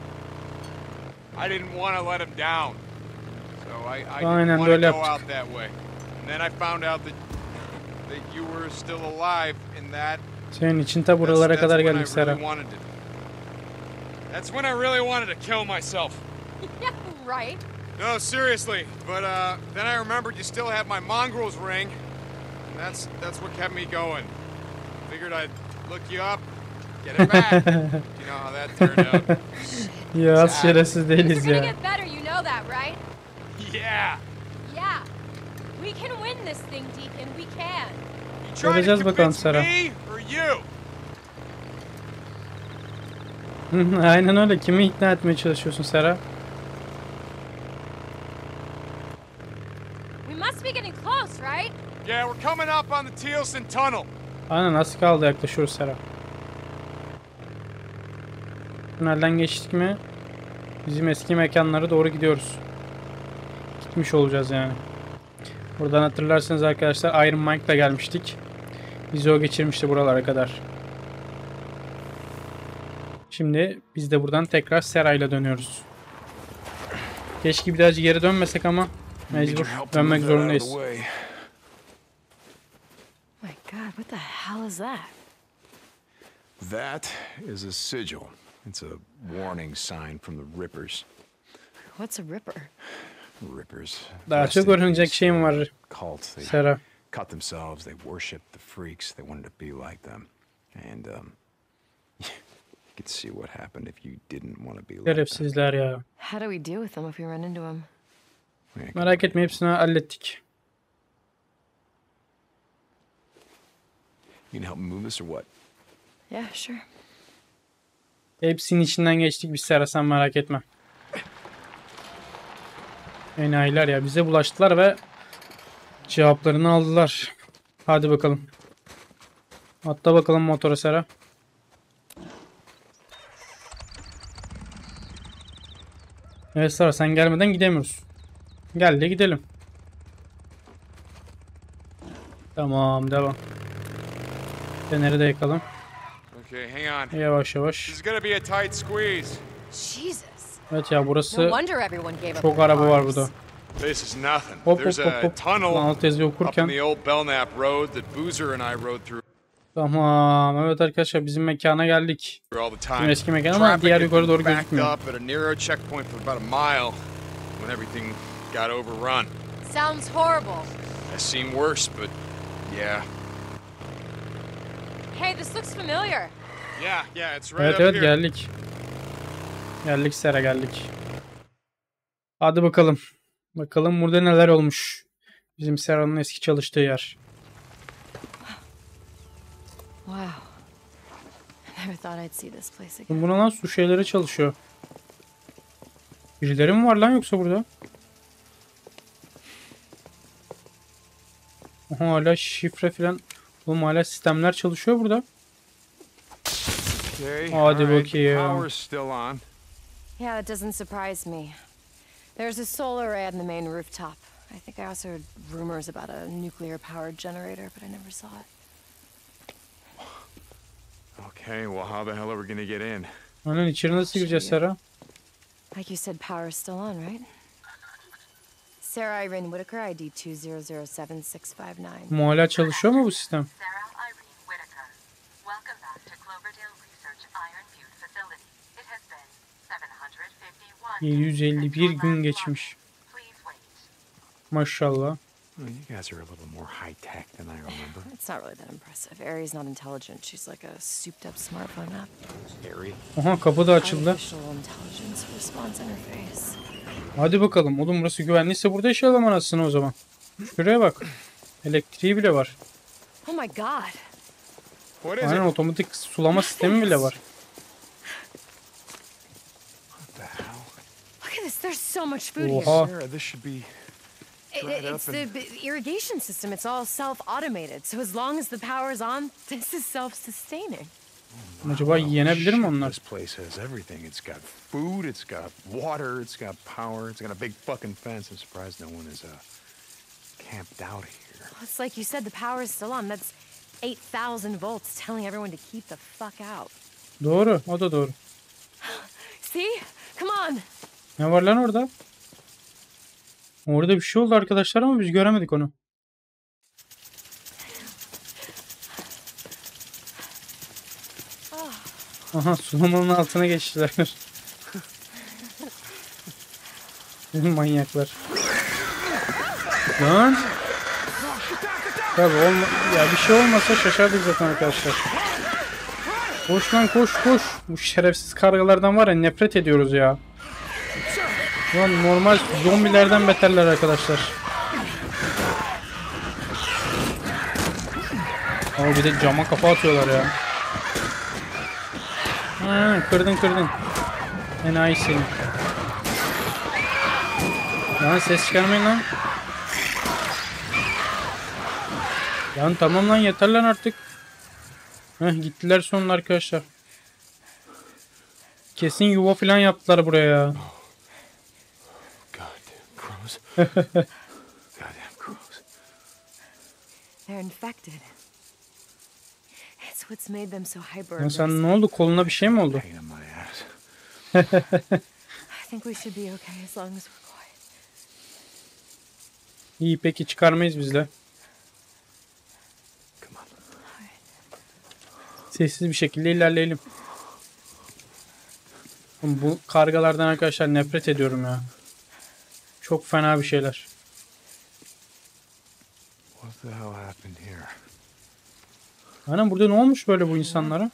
let him down. So I Aynen didn't want to öyle go yaptık. out that way. And then I found out that you were still alive, and that. Senin için ta buralara That's kadar when I geldik Sera. really wanted it. That's when I really wanted to kill myself. Yeah, right. No, seriously. But then I remembered you still have my mongrel's ring, and that's what kept me going. Figured I'd look you up, get it back. You know how that turned out. Ya az şerefsiz değiliz You're gonna ya. get better, you know that, right? Yeah. Yeah. We can win this thing, Deacon. We can. You trying to Göreceğiz bakalım convince Sera. me or you? Aynen öyle. Kimi ikna etmeye çalışıyorsun Sera? We must be getting close, right? Yeah, we're coming up on the Tealson Tunnel. Aynen az kaldı yaklaşıyoruz Sera. Tünelden geçtik mi bizim eski mekanlara doğru gidiyoruz. Gitmiş olacağız yani. Buradan hatırlarsanız arkadaşlar Iron Mike'la gelmiştik. Bizi o geçirmişti buralara kadar. Şimdi biz de buradan tekrar Sera'yla dönüyoruz. Keşke biraz geri dönmesek ama mecbur dönmek zorundayız. My God, what the hell is that? That is a sigil. It's a warning sign from the Rippers. What's a ripper? Rippers. Daha Rest çok in öğrenecek peace, şeyim they were var a cult. They Sera. cut themselves. They worshipped the freaks. They wanted to be like them. And you could see what happened if you didn't want to be like them. Şerefsizler ya. How do we deal with them if we run into them? Yeah, Merak etme hepsini hallettik. you can help me move this or what? Yeah, sure. Hepsinin içinden geçtik biz Sera, sen merak etme. Enayiler ya, bize bulaştılar ve cevaplarını aldılar. Hadi bakalım. Atla bakalım motora Sera. Evet Sera, sen gelmeden gidemiyoruz. Gel de gidelim. Tamam, devam. Feneri de yakalım. Okay, hang on. Yavaş yavaş. This is gonna be a tight squeeze. Jesus. Evet ya, No burası wonder everyone gave up çok their araba var cars. burada. This is nothing. Hop hop There's hop a hop. tunnel Lan alt yazıyı up in okurken. the old Belknap Road that Boozer and I rode through Tamam, evet arkadaşlar, bizim mekana geldik. all the Bizim time. eski mekan ama Traffic diğer had yukarı doğru backed gözükmüyor. up at a narrow checkpoint for about a mile when everything got overrun. Sounds horrible. Has seemed worse, but yeah. Hey, this looks familiar. Yeah, it's right Evet up evet, here. geldik. Geldik Sera, geldik. Hadi bakalım. Bakalım burada neler olmuş. Bizim Sera'nın eski çalıştığı yer. Wow. I never thought I'd see this place again. Buna lan su şeyleri çalışıyor. Birileri mi var lan yoksa burada? Aha, hala şifre filan. Oğlum hala sistemler çalışıyor burada. Okay. Hadi all right, bakayım. the power's still on. Yeah, that doesn't surprise me. There's a solar array on the main rooftop. I think I also heard rumors about a nuclear-powered generator, but I never saw it. Okay, well, how the hell are we gonna get in? Aynen, içeri nasıl gireceğiz Sera? Like you said, power's still on, right? Sarah Irene Whitaker, ID 2007659. Bu hala çalışıyor mu bu sistem? Sarah Irene Whitaker. Welcome back to Cloverdale Research Iron Butte facility. It has been 751 751 gün geçmiş. Please wait. Maşallah. Well, you guys are a little more high-tech than I remember. It's not really that impressive. Aerie's not intelligent. She's like a souped-up smartphone app. Harry. Aha kapı da açıldı. Artificial intelligence response interface. Hadi bakalım. Oğlum burası güvenliyse burada yaşayalım anasını o zaman. Şuraya bak. Elektriği bile var. Oh my god. What is Aynen it? otomatik sulama sistemi bile var. What the hell? Look at this. There's so much food here. Oha. Sarah, this should be dried It's up the and... irrigation system. It's all self-automated. So as long as the power's on, this is self-sustaining. Acaba yenebilir mi Shit, onlar? This place has everything. It's got food, it's got water, it's got power, it's got a big fucking fence. I'm surprised no one is camped out here. It's like you said, the power is still on. That's 8,000 volts telling everyone to keep the fuck out. Doğru. O da doğru. See? Come on. Ne var lan orada? Orada bir şey oldu arkadaşlar ama biz göremedik onu. Aha sulamanın altına geçtiler. Manyaklar. Lan. Tabii ya bir şey olmasa şaşardık zaten arkadaşlar. Koş lan koş koş. Bu şerefsiz kargalardan var ya nefret ediyoruz ya. Lan normal zombilerden beterler arkadaşlar. Ama bir de cama kafa atıyorlar ya. Ha, kırdın. Enayi seni. Lan ses çıkarmayın lan. Lan tamam lan yeter lan artık. Heh gittiler sonunda arkadaşlar. Kesin yuva falan yaptılar buraya ya. Goddamn crows. Goddamn crows. They're infected. It's what's made them so hyper. Ya sen ne oldu? Koluna bir şey mi oldu? Pain in my ass. I think we should be okay as long as we're quiet. İyi peki çıkarmayız biz de. Come on. Sessiz bir şekilde ilerleyelim. Bu kargalardan arkadaşlar nefret ediyorum ya. Çok fena bir şeyler. What the hell happened here? Anam burada ne olmuş böyle bu insanlara?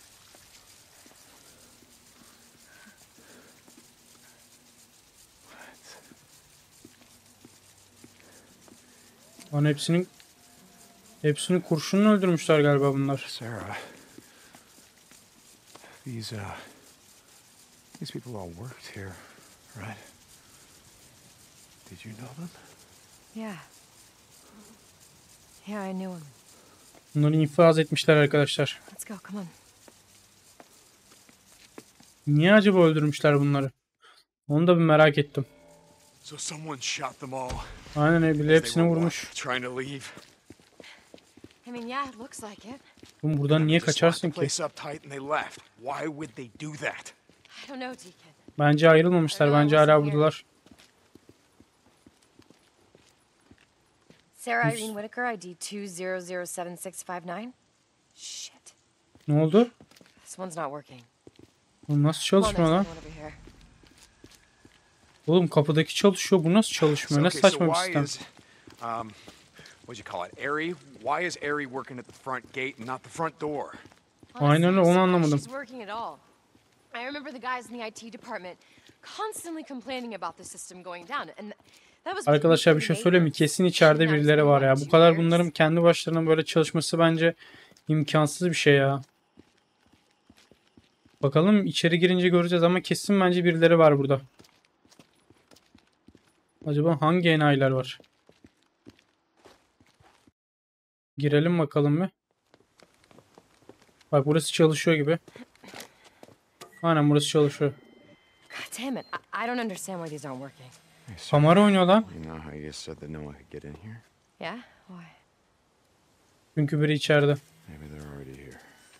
Lan hepsini kurşunla öldürmüşler galiba bunlar. Sarah. These people all worked here, right? Did you know them? Yeah. Yeah, I knew him. Bunları infaz etmişler arkadaşlar. Let's go, come on. Niye acaba öldürmüşler bunları? Onu da bir merak ettim. So someone shot them all. Aynen öyle bile as they hepsini were vurmuş. trying to leave. I mean, yeah, it looks like it. Oğlum buradan niye Just locked kaçarsın the ki? place up tight and they left. Why would they do that? I don't know, Deacon. Bence ayrılmamışlar. Bence hala buradalar. Sarah Irene Whitaker, ID 2007659. Shit. Ne oldu? This one's not working. Oğlum nasıl Come on, çalışmıyor there's lan? another one over here. Oğlum kapıdaki çalışıyor. Bu nasıl çalışmıyor? Ne Okay, so saçma bir why sistem. is, what'd you call it, Aerie? Why is Aerie working at the front gate and not the front door? Aynen öyle, onu anlamadım. She's working at all. I remember the guys in the IT department constantly complaining about the system going down, and that was Arkadaşlar bir şey söyleyeyim mi? Kesin içeride birileri var ya. Bu kadar bunların kendi başlarına böyle çalışması bence imkansız bir şey ya. Bakalım içeri girince göreceğiz ama kesin bence birileri var burada. Acaba hangi enayiler var? Girelim bakalım bir. Bak burası çalışıyor gibi. Aynen burası çalışıyor. God damn it! I don't understand why these aren't working. Kamera oynuyor lan. You know how you said that no one could get in here? Yeah? Why? Çünkü biri içeride. Maybe they're already here.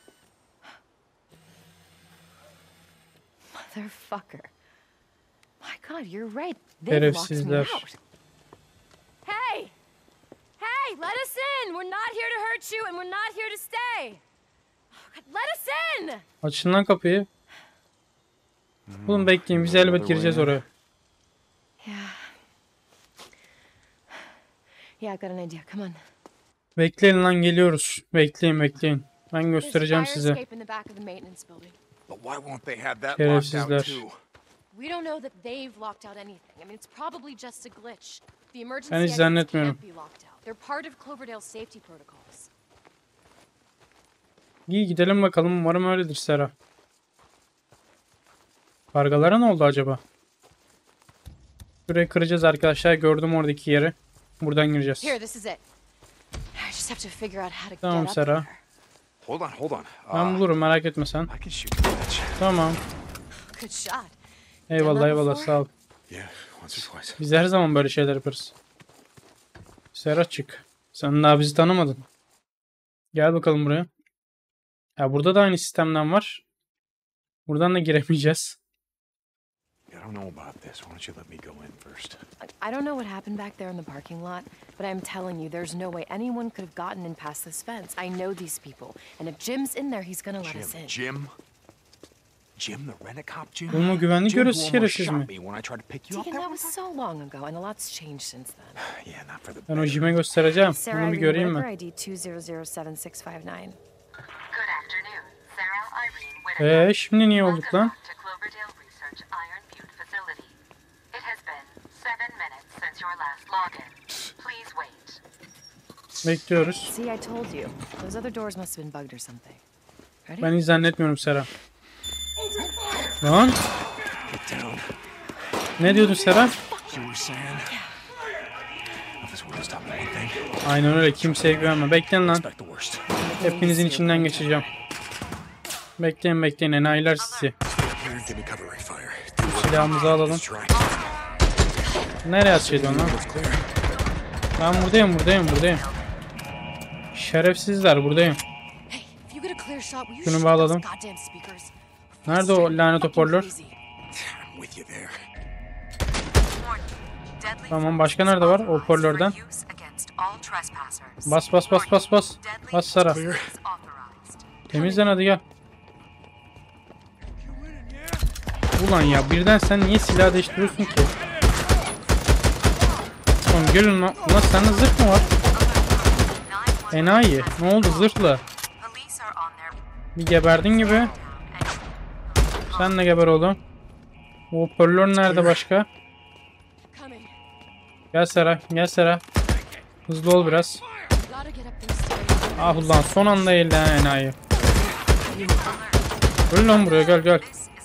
Motherfucker. My God, you're right. They locked me Şerefsizler. out. Hey! Hey, let us in! We're not here to hurt you and we're not here to stay! Oh, God, let us in! Açın lan kapıyı. Oğlum bekleyin biz elbet gireceğiz oraya. Yeah, I got an idea. Come on. Bekleyin lan, geliyoruz. Bekleyin bekleyin. Ben There's a göstereceğim fire size. escape in the back of the maintenance building. But why won't they have that locked out Şerefsizler. too? We don't know that they've locked out anything. I mean, it's probably just a glitch. The emergency Ben hiç exits zannetmiyorum. can't be locked out. They're part of Cloverdale's safety protocols. İyi, gidelim bakalım. Umarım öyledir Sera. Kargalara ne oldu acaba? Burayı kıracağız arkadaşlar. Gördüm oradaki yeri. Buradan gireceğiz. Here, this is it. I just have to figure out how to Tamam get up Sera. there. Hold on. Ben bulurum, merak etme sen. I can shoot the bitch. Tamam. Good shot. Eyvallah eyvallah, sağ ol. Yeah, once or twice. Biz her zaman böyle şeyler yaparız. Sera çık. Sen daha bizi tanımadın. Gel bakalım buraya. Ya burada da aynı sistemden var. Buradan da giremeyeceğiz. I don't know about this. Why don't you let me go in first? I don't know what happened back there in the parking lot, but I'm telling you, there's no way anyone could have gotten in past this fence. I know these people, and if Jim's in there, he's gonna let us in. Jim, the rent-a-cop Jim? Bunun o güvenlik Jim who görevlisi almost şerefsiz shot mi? me when I tried to pick you up Deacon, that that was so long ago, and a lot's changed since then. Yeah, not for the Ben o better. Jim'e göstereceğim. Sarah Bunu bir Irene göreyim Whitaker, mi? ID 2007659. Good afternoon. Sarah Irene Whitaker. Şimdi niye olduk Welcome lan? back to Cloverdale Research Iron Butte facility. It has been 7 minutes since your last login. Please wait. Bekliyoruz. See, I told you. Those other doors must have been bugged or something. Ready? Ben hiç zannetmiyorum Sera. Lan Get down. ne diyordun Sera? You were saying? If this world stopped one thing, Aynen öyle, kimseye güvenme. Bekleyin lan. expect the worst. Hepinizin içinden geçeceğim. Bekleyin enayiler sizi. Here, give me cover, Ray fire. Silahımızı alalım. Let's try. Nereye atışıyordun lan? It's clear. Ben buradayım. Şerefsizler, buradayım. Hey, if you get a clear shot, will you Şunu shut bağladım. those goddamn speakers? Nerede o lanet hoparlör? I'm with you there. Tamam, başka nerede var hoparlörden? Bas. Bas Sara. Temizlen hadi, gel. Ulan ya, birden sen niye silah değiştiriyorsun ki? Oğlum gelin lan. Ulan sende zırh mı var? Enayi. Ne oldu zırhlı? Bir geberdin gibi. Sen de geber oğlum. O hoparlör nerede başka? Coming. Gel Sera. Hızlı ol biraz. Gotta get up those stairs. Ah ulan, son anda eğildi ha enayi. Öl lan buraya, gel.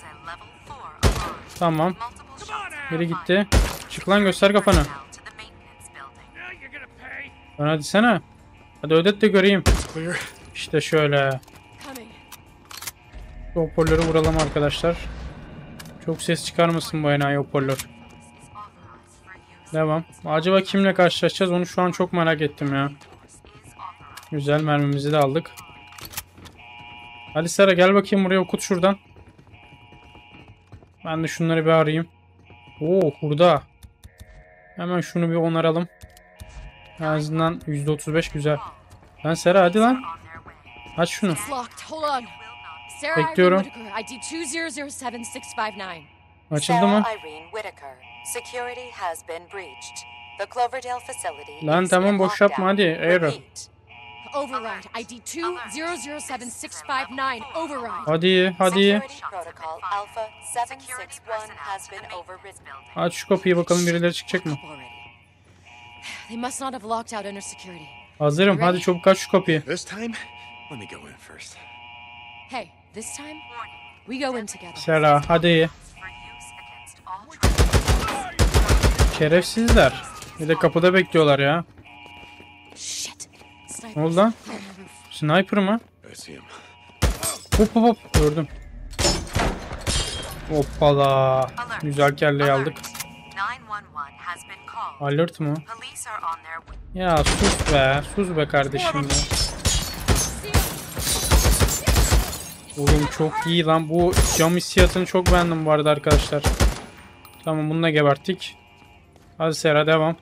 Tamam. Biri gitti. Çık lan, göster kafanı. Lan hadi sene. Hadi ödet de göreyim. Clear. İşte şöyle. Coming. Şu hoparlörü vuralım arkadaşlar. Çok ses çıkarmasın bu enayi hoparlör. Devam. Acaba kimle karşılaşacağız, onu şu an çok merak ettim ya. Güzel, mermimizi de aldık. Hadi Sara, gel bakayım buraya, okut şuradan. Ben de şunları bir arayayım. Oo, hurda. Hemen şunu bir onaralım. En azından %35 güzel. Lan Sara hadi lan. Aç şunu. It's locked. Hold on. Sarah Irene Bekliyorum. Whitaker, ID 2007659. Açıldı mı? Sarah Irene Whitaker. Security has been breached. The Cloverdale facility Lan is tamam, in boş yapma lockdown. hadi. Eğer. Repeat. Override. ID 2007659. Override. Hadi. Security protocol Alpha 761 has been overridden. Aç şu kapıyı bakalım, birileri çıkacak mı? Up already. They must not have locked out inner security. Hazırım. Hadi çabuk aç şu kapıyı. This time, let me go in first. Hey, this time we go in together. Sera hadi. Şerefsizler. Bir de kapıda bekliyorlar ya. Shit. Ne oldu lan? Sniper mı? I see him. Hop. Gördüm. Hoppala. Güzel kelleyi aldık. 911 has been called. Alert mı? Police are on their way. Ya sus be kardeşim ya. Oğlum çok iyi lan, bu cam hissiyatını çok beğendim bu arada arkadaşlar. Tamam, bunu da geberttik. Hadi Sera devam.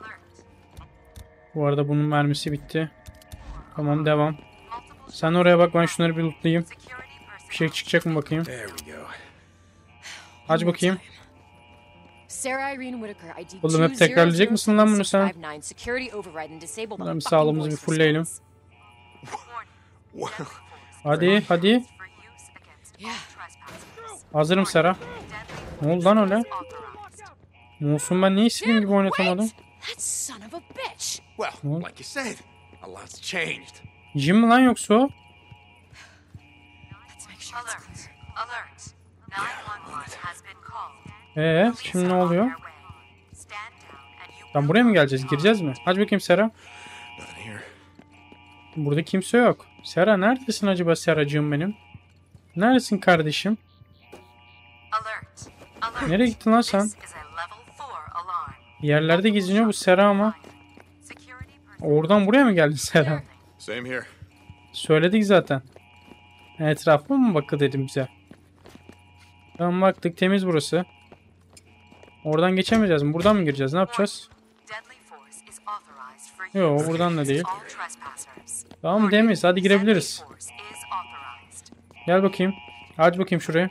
Bu arada bunun mermisi bitti. Tamam devam. Sen oraya bak, ben şunları bir lootlayayım. Bir şey çıkacak mı bakayım. There we go. Aç bakayım. Sarah Irene Whitaker, ID Oğlum hep tekrarlayacak mısın lan bunu sen? 2007659, security override and disable the Buradan bir fucking sağlığımızı bir voice fullleyelim. response. Hadi hadi. Yeah. Hazırım Sera. Ne oldu lan öyle? Olsun, ben ne istediğim gibi oynatamadım. That son of a bitch. Well, What? like you said, a lot's changed. Jim mi lan yoksa o? Let's make sure it's close. Alert. 911 has been called. Şimdi ne oluyor? Stand down and you Lan buraya mı geleceğiz? Gireceğiz mi? Hadi bakayım Sera. Nothing here. Burada kimse yok. Sera neredesin acaba Seracığım benim? Neredesin kardeşim? alert. Alert. Nereye gittin lan sen? This is a level 4 alarm. Bir yerlerde geziniyor bu Sera ama. Security personnel. Oradan buraya mı geldin Sera? Same here. Söyledik zaten. Etrafa mı bakı dedim bize. Tamam, baktık, temiz burası. Oradan geçemeyeceğiz mi? Buradan mı gireceğiz? Ne yapacağız? Deadly force is authorized for Yo, use buradan da değil. against all trespassers. Tamam, temiz. Hadi girebiliriz. Deadly force is authorized. Gel bakayım. Aç bakayım şuraya.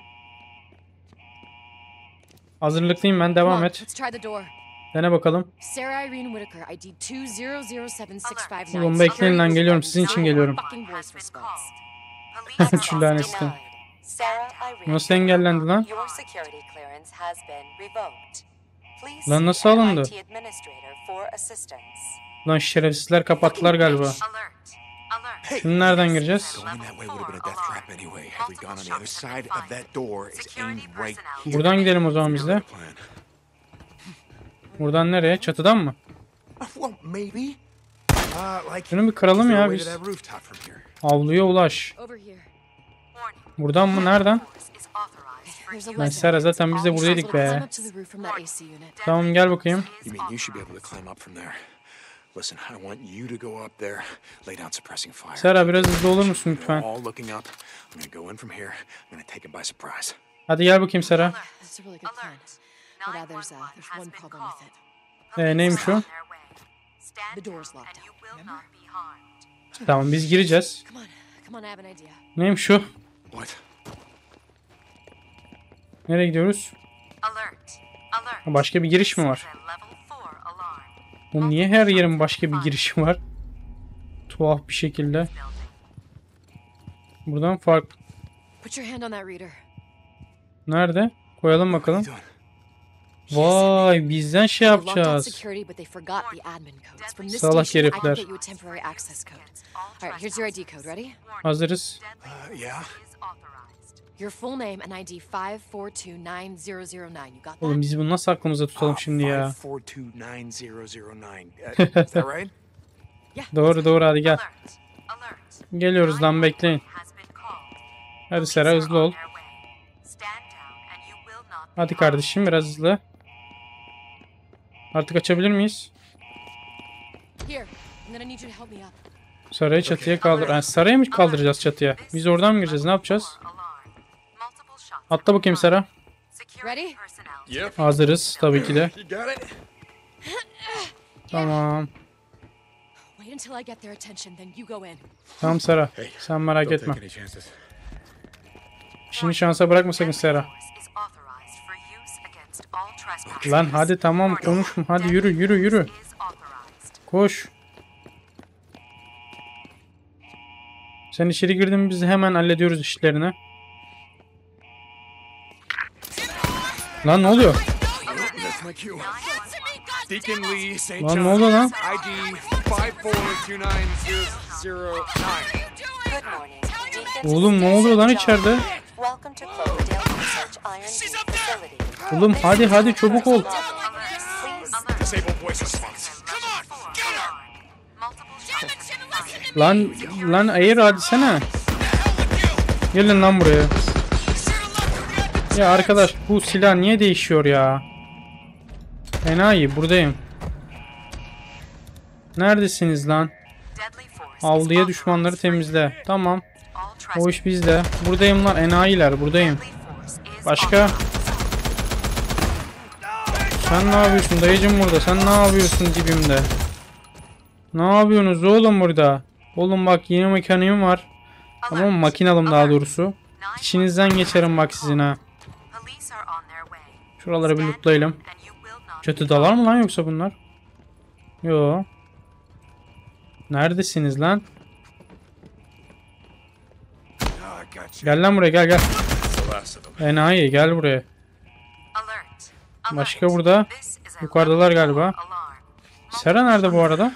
Hazırlıklıyım ben. Come Devam on, et. let's try the door. Dene bakalım. Sarah Irene Whitaker, ID 2007659. Oğlum bekleyin lan, geliyorum. Sizin için geliyorum. Fucking voice response. Police Şu lanetli. Denied. Sarah Irene. Nasıl engellendi lan? Your security clearance has been revoked. Please Lan nasıl see an alındı? IT administrator for assistance. Lan şerefsizler kapattılar galiba. alert. Alert. Şimdi nereden gireceğiz? Going that way would have been a death trap anyway. Had we gone on the other side of that door, it's aimed right here. Buradan gidelim o zaman biz de. Plan. Buradan nereye? Çatıdan mı? Well, maybe. Like, Şunu bir kıralım is there a ya way biz. to that rooftop from here? Avluya ulaş. Over here. Warning. Buradan mı? Nereden? Force is authorized for There's a Lan legend. Sera, zaten biz de All buradaydık people climb be. up to the roof from that AC unit. Tamam, gel bakayım. You mean you should be able to climb up from there? Listen, I want you to go up there, lay down suppressing fire. Sera, biraz hızlı olur musun They're lütfen? all looking up. I'm gonna go in from here. I'm gonna take them by surprise. Hadi gel bakayım Sera. That's a really good plan. But there's one problem with it. Neymiş o? The door's locked And you out, will remember? not be harmed. Tamam, biz gireceğiz. Come on, I have an idea. Neymiş o? What? Nereye gidiyoruz? Alert. Alert. Başka bir giriş mi var? This is a level 4 alarm. Bu niye her yerin başka bir girişi var? Tuhaf bir şekilde. Building. Buradan fark. Put your hand on that reader. Nerede? Koyalım bakalım. What are you doing? Vay, bizden şey They locked out yapacağız. security, but they forgot the admin codes. From this Salak station, I can herifler. get you a temporary access code. All right, here's your ID code. Ready? Hazırız. Yeah. Is authorized. Your full name and ID 5429009. You got that? Oğlum biz bunu nasıl aklımıza tutalım şimdi ya? 5429009. Is that right? Doğru doğru, hadi gel. Alert. Alert. Geliyoruz lan, bekleyin. Has been called. Hadi Sera, hızlı ol. Their way. Stand down and you will not be Hadi kardeşim, biraz hızlı. Artık açabilir miyiz? Here, I'm gonna need you to help me up. Sarayı çatıya kaldır. Yani sarayı mı kaldıracağız çatıya? Biz oradan mı gireceğiz? Ne yapacağız? alarm. Multiple shots. Atla bakayım Sera. Security Ready? personnel. Yep. Hazırız tabii ki de. You got it? Tamam. Wait until I get their attention, then you go in. Tamam Sera. Sen merak etme. any chances. Şimdi şansa bırakma sakın Sera. Force is authorized for use against all trespassers. Lan hadi tamam, konuşma. Hadi yürü yürü yürü. Is authorized. Koş. Sen içeri girdin mi biz hemen hallediyoruz işlerini. Lan ne oluyor? Like you. Deacon Lee, St. Lan ne oluyor lan? ID 5429009. Good morning. Deacon Oğlum ne oluyor lan içeride? Welcome to Cloverdale Research Iron Butte Facility. Oğlum hadi hadi çabuk ol. Please Disable voice response. Lan ayır hadi sana. Gelin lan buraya. Ya arkadaş, bu silah niye değişiyor ya? Enayi, buradayım. Neredesiniz lan? Avluya düşmanları temizle. Tamam. O iş bizde. Buradayım lan enayiler, buradayım. Başka? Sen ne yapıyorsun dayıcım burada? Sen ne yapıyorsun dibimde? Ne yapıyorsunuz oğlum burada? Oğlum bak, yeni mekaniğim var. Ama makinalım daha doğrusu. İçinizden geçerim bak sizin ha. Şuraları bir lootlayalım. Çatıdalar mı lan yoksa bunlar? Yo. Neredesiniz lan? Gel lan buraya, gel gel. Enayi gel buraya. Başka burada. Yukarıdalar galiba. Sera nerede bu arada?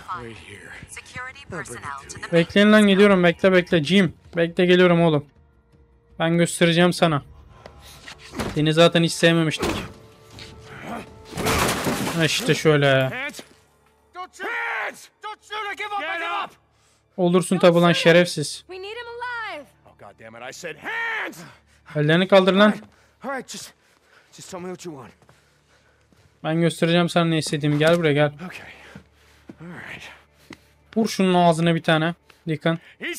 Bekleyin lan, geliyorum, bekle bekle. Jim bekle, geliyorum oğlum. Ben göstereceğim sana. Seni zaten hiç sevmemiştik. İşte şöyle. Olursun tabi lan şerefsiz. Ellerini kaldır lan. Ben göstereceğim sana ne istediğimi. Gel buraya, gel. Vur şunun ağzına bir tane. Deacon.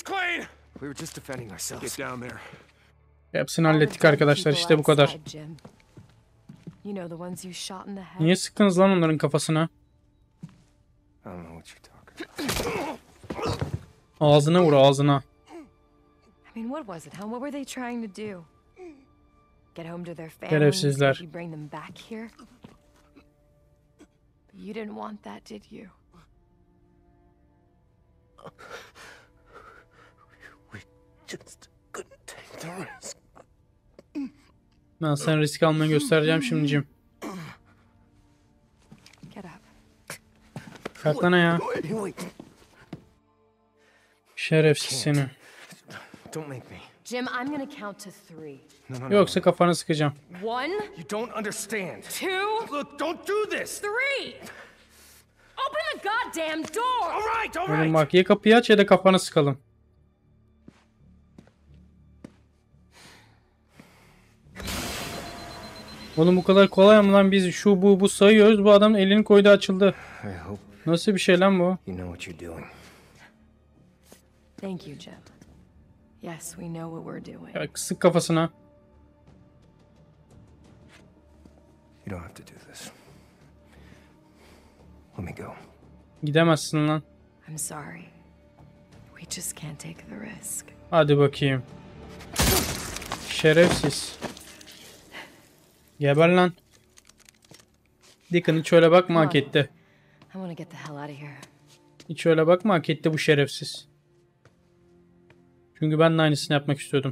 Hepsini hallettik arkadaşlar, işte bu kadar. Niye sıktınız lan onların kafasına? Ağzına vur, ağzına. Şerefsizler. Ben sana risk almayı göstereceğim şimdi Jim. Kalk lan ya. Şerefsiz seni. Jim, I'm gonna count to 3. Yoksa kafanı sıkacağım. 1. You don't understand. 2. Look, don't do this. 3. Open the goddamn door. All right, all Oğlum right. bak, ya kapıyı aç ya da kafanı sıkalım. Oğlum bu kadar kolay mı lan, biz şu bu sayıyoruz, bu adam elini koydu açıldı. Nasıl bir şey lan bu? Thank you, Jim. Yes, we know what we're doing. Ya, sık kafasına. You don't have to do this. Let me go. Gidemezsin lan. I'm sorry. We just can't take the risk. Hadi bakayım. Şerefsiz. Geber lan. Deacon hiç öyle bakma, hak etti. I want to get the hell out of here. Hiç öyle bakma, hak etti bu şerefsiz. Çünkü ben de aynısını yapmak istiyordum.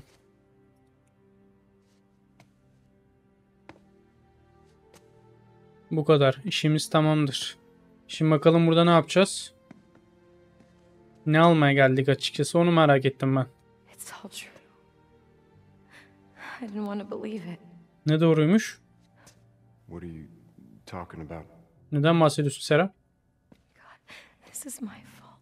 Bu kadar. İşimiz tamamdır. Şimdi bakalım burada ne yapacağız? Ne almaya geldik açıkçası, onu merak ettim ben. It's all true. I didn't want to believe it. Ne doğruymuş? What are you talking about? Neden bahsediyorsun Sera? This is my fault.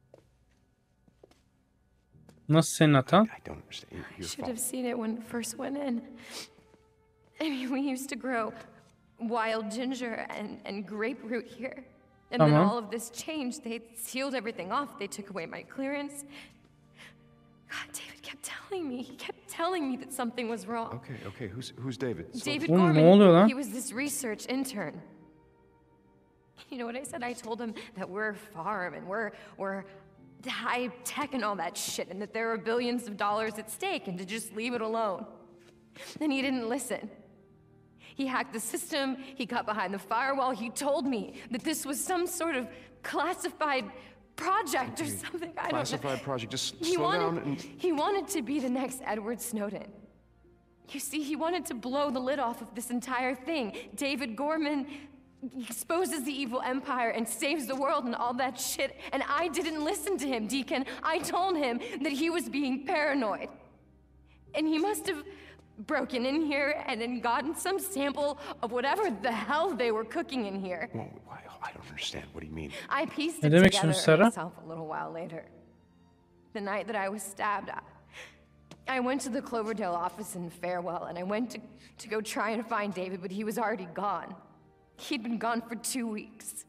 Nasıl senin hatan? I don't understand. I Your should have fault. seen it when it first went in. I mean, we used to grow wild ginger and grapefruit here. And then all of this changed. They sealed everything off. They took away my clearance. God, David kept telling me. He kept telling me that something was wrong. Okay. Who's David? David Oğlum, ne Gorman. oluyor lan? He was this research intern. You know what I said? I told him that we're a farm and we're high tech and all that shit, and that there are billions of dollars at stake, and to just leave it alone. And he didn't listen. He hacked the system, he got behind the firewall, he told me that this was some sort of classified project or something. I don't know. Classified project. Just He slow down wanted, and. he wanted to be the next Edward Snowden. You see, he wanted to blow the lid off of this entire thing. David Gorman exposes the evil empire and saves the world and all that shit. And I didn't listen to him, Deacon. I told him that he was being paranoid. And he must have broken in here and then gotten some sample of whatever the hell they were cooking in here. Whoa, I don't understand. What do you mean? I pieced Ne it demek together istiyorsun Sara? myself a little while later. The night that I was stabbed, I went to the Cloverdale office in Farewell, and I went to go try and find David, but he was already gone. He'd been gone for 2 weeks.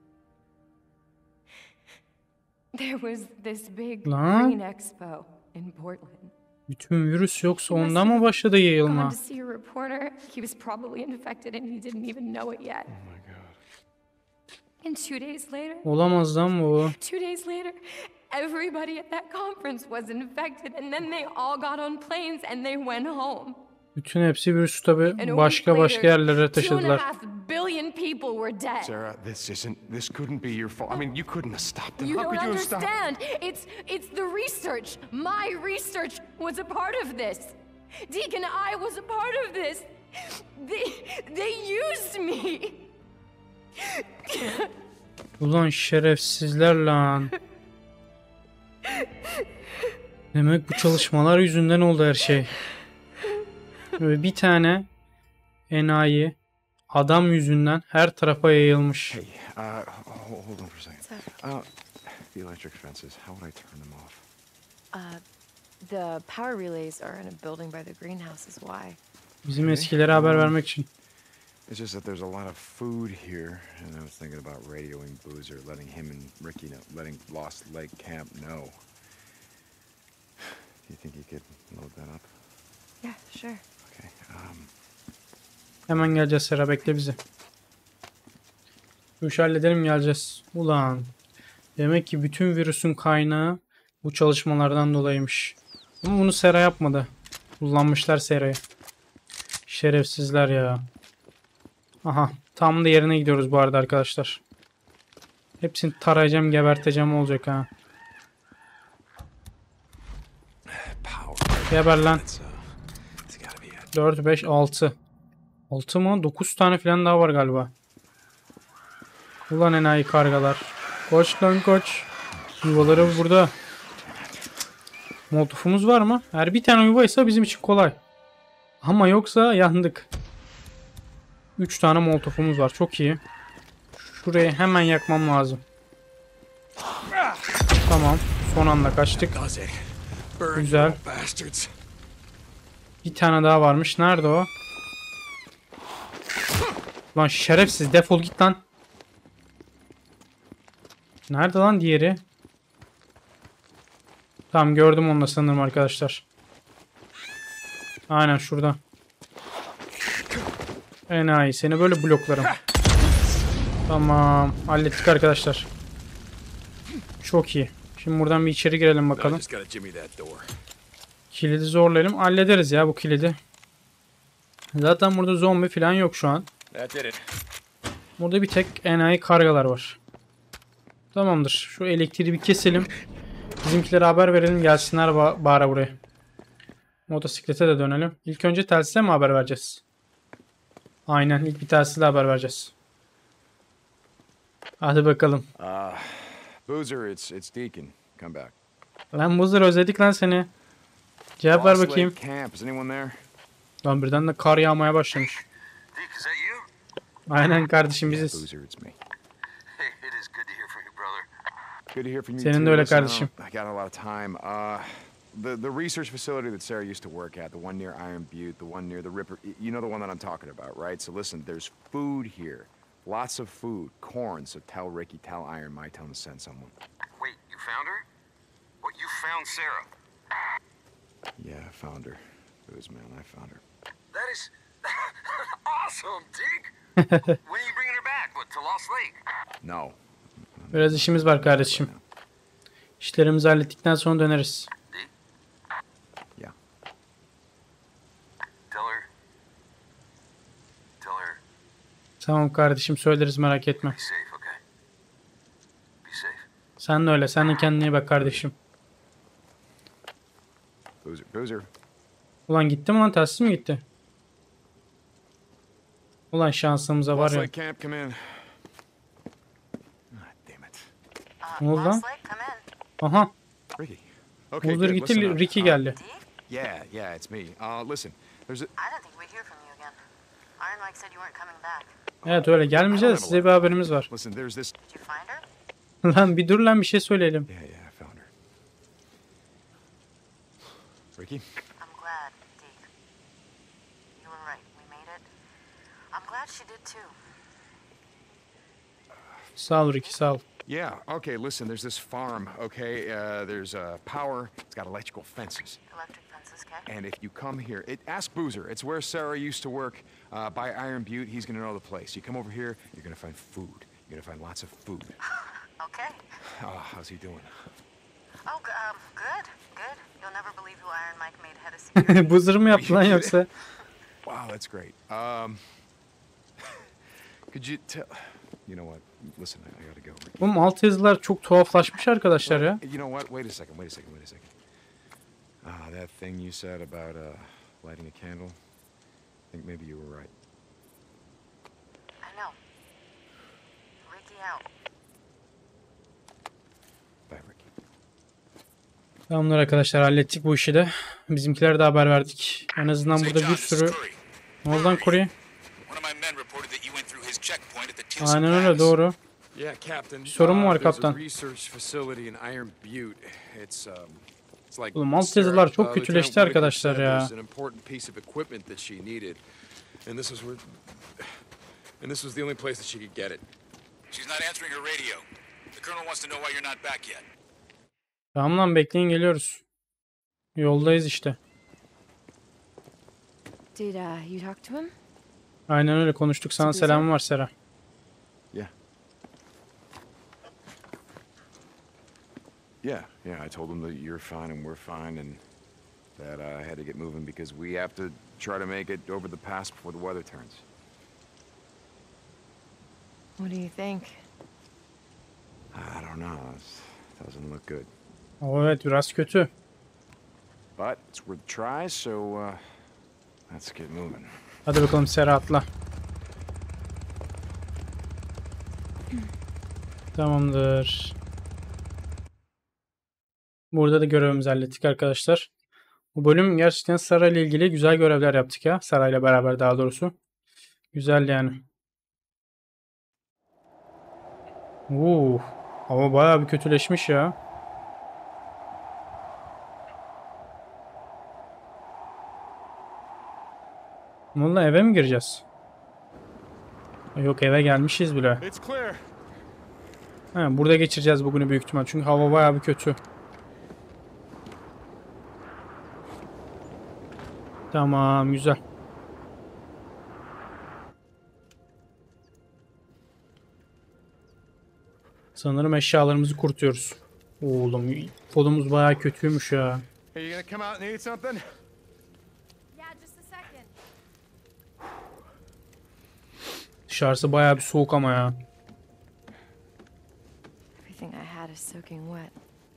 There was this big Lan. green expo in Portland. Bütün virüs yoksa ondan mı başladı yayılma? Gone to see a reporter. He was probably infected and he didn't even know it yet. Oh my god. And 2 days later, Olamaz lan bu. 2 days later, everybody at that conference was infected, and then they all got on planes and they went home. Bütün hepsi virüs tabi And a başka week başka later, yerlere taşıdılar. $2.5 billion people were dead. Sarah, this couldn't be your fault. I mean, you couldn't have stopped them. You How don't could you have stopped? understand. It's the research. My research was a part of this. Deke and I was a part of this. They used me. Ulan şerefsizler lan. Demek bu çalışmalar yüzünden oldu her şey. Böyle bir tane enayi adam yüzünden her tarafa yayılmış. Hey, hold on for a second. The electric fences, how would I turn them off? The power relays are in a building by the greenhouse is why. Bizim eskilere haber vermek için. It's just that there's a lot of food here, and I was thinking about radioing Boozer, letting him and Ricky know, letting Lost Lake Camp know. Do you think you could load that up? Yeah, sure. Okay. Hemen geleceğiz Sera, bekle bizi. Bu işi halledelim, geleceğiz. Ulan. Demek ki bütün virüsün kaynağı bu çalışmalardan dolayıymış. Ama bunu Sera yapmadı. Kullanmışlar Sera'yı. Şerefsizler ya. Aha. Tam da yerine gidiyoruz bu arada arkadaşlar. Hepsini tarayacağım, geberteceğim olacak ha. Geber lan. 4, 5, 6. 6 mı? 9 tane falan daha var galiba. Ulan enayi kargalar. Koç lan koç. Yuvaları burada. Molotofumuz var mı? Her bir tane yuvaysa bizim için kolay. Ama yoksa yandık. 3 tane molotofumuz var. Çok iyi. Şurayı hemen yakmam lazım. Tamam. Son anda kaçtık. Güzel. Bir tane daha varmış. Nerede o? Lan şerefsiz. Defol git lan. Nerede lan diğeri? Tamam, gördüm onu da sanırım arkadaşlar. Aynen şurada. Enayi, seni böyle bloklarım. Tamam, hallettik arkadaşlar. Çok iyi. Şimdi buradan bir içeri girelim bakalım. Kilidi zorlayalım. Hallederiz ya bu kilidi. Zaten burada zombi falan yok şu an. Burada bir tek enayi kargalar var. Tamamdır. Şu elektriği bir keselim. Bizimkilere haber verelim, gelsinler bari buraya. Motosiklete de dönelim. İlk önce telsize mi haber vereceğiz? Aynen, ilk bir telsizle haber vereceğiz. Hadi bakalım. Boozer, it's Deacon. Come back. Lan Boozer, özledik lan seni. Cevap ver bakayım. Lost Lake Camp, is anyone there? Lan birden de kar yağmaya başlamış. Deke, is that you? Aynen kardeşim, biziz. Boozer, it's me. Hey, it is good to hear from you, brother. Good to hear from you Senin too. de öyle Listen, kardeşim. I got a lot of time. The research facility that Sarah used to work at, the one near Iron Butte, the one near the Ripper, you know the one that I'm talking about, right? So listen, there's food here. Lots of food, corn, so tell Ricky, tell Iron Mike, tell him to send someone. Wait, you found her? What, you found Sarah? Yeah, I found her. Booze, man, I found her. That is awesome, Deke. When are you bringing her back? What, to Lost Lake? No. Biraz işimiz var kardeşim. İşlerimizi hallettikten sonra döneriz. Yeah. Tell her. Tamam kardeşim, söyleriz, merak etme. Be safe, okay? Be safe. Sen de öyle. Sen de kendine iyi bak kardeşim. Boozer. Ulan gitti mi lan? Telsiz mi gitti? Ulan şansımıza var Lost ya. Lake Camp, come in. Damn it. Ne oldu lan? Lost Lake, come in. Aha. Ricky. Okay, Boozer good. gitti, Listen up. Ricky geldi. Yeah, it's me. Listen, there's a... I don't think we'd hear from you again. Iron Mike said you weren't coming back. Evet, öyle gelmeyeceğiz. Size bir haberimiz var. Listen, there's this... Did you find her? Lan bir dur lan, bir şey söyleyelim. Yeah, I found her. Ricky? I'm glad, Deke. You were right. We made it. I'm glad she did too. Sağ ol Ricky, sağ ol. Yeah, okay, listen, there's this farm, okay? There's power, it's got electrical fences. Electric fences, okay? And if you come here, ask Boozer. It's where Sarah used to work by Iron Butte. He's gonna know the place. You come over here, you're gonna find food. You're gonna find lots of food. Okay. How's he doing? Oh, good. You'll never believe who Iron Mike made head of security. Buzzer mı yaptı lan yoksa? Wow, that's great. Could you tell? You know what? Listen, I gotta go. Oğlum alt yazılar çok tuhaflaşmış arkadaşlar ya. You know what? Wait a second. That thing you said about lighting a candle. I think maybe you were right. I know. Ricky out. Bye, Ricky. Tamamdır arkadaşlar, hallettik bu işi de. Bizimkilere de haber verdik. En azından burada bir sürü... Ne oldu lan Corey? Aynen öyle, doğru. Yeah, Captain. Bir sorun mu var there's a kaptan? research facility in Iron Butte. It's like Oğlum alt yazılar çok Lieutenant kötüleşti Whitaker arkadaşlar said ya. there's an important piece of equipment that she needed, and this was the only place that she could get it. She's not answering her radio. The colonel wants to know why you're not back yet. Tamam lan, bekleyin, geliyoruz. Yoldayız işte. Did you talk to him? Aynen öyle konuştuk. Sana selamım var Sera. Yeah, I told him that you're fine and we're fine, and that I had to get moving because we have to try to make it over the pass before the weather turns. What do you think? I don't know. It doesn't look good. Evet, biraz kötü. But it's worth a try, so let's get moving. Hadi bakalım Sera, atla. Tamamdır. Burada da görevimizi hallettik arkadaşlar. Bu bölüm gerçekten Sara ile ilgili güzel görevler yaptık ya. Sara ile beraber daha doğrusu. Güzel yani. Hava bayağı bir kötüleşmiş ya. Vallahi eve mi gireceğiz? Yok, eve gelmişiz bile. Ha, burada geçireceğiz bugünü büyük ihtimal. Çünkü hava bayağı bir kötü. Tamam, güzel. Sanırım eşyalarımızı kurtuyoruz. Oğlum, kolumuz bayağı kötüymüş ya. Hey, you gonna come out and eat something? Yeah, just a second. Dışarısı bayağı bir soğuk ama ya. Everything I had is soaking wet.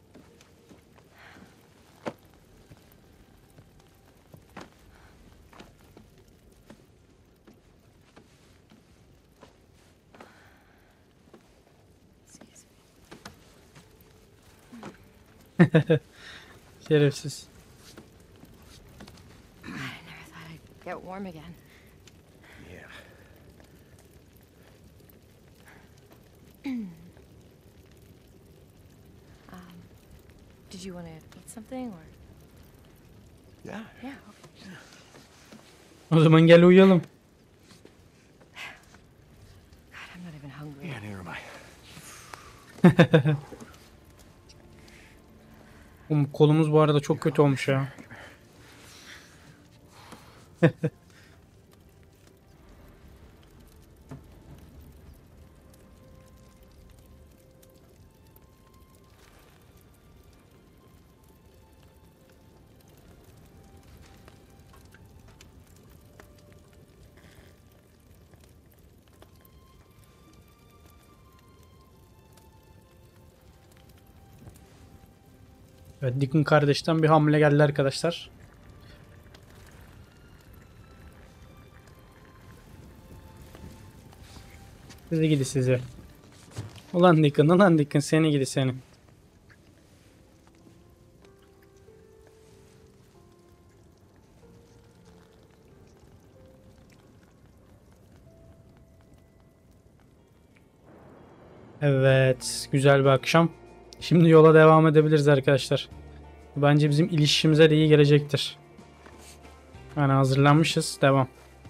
Excuse me. Şerefsiz. I never thought I'd get warm again. Yeah. Did you want to eat something or? Yeah. Yeah. O zaman gel uyuyalım. God, I'm not even hungry. Yeah, neither am I. Oğlum, kolumuz bu arada çok kötü olmuş ya. Evet, Deacon kardeşten bir hamle geldi arkadaşlar. Sizi gidi sizi. Ulan Deacon seni gidi seni. Evet, güzel bir akşam. Şimdi yola devam edebiliriz arkadaşlar. Bence bizim ilişkimize de iyi gelecektir. Yani hazırlanmışız. Devam.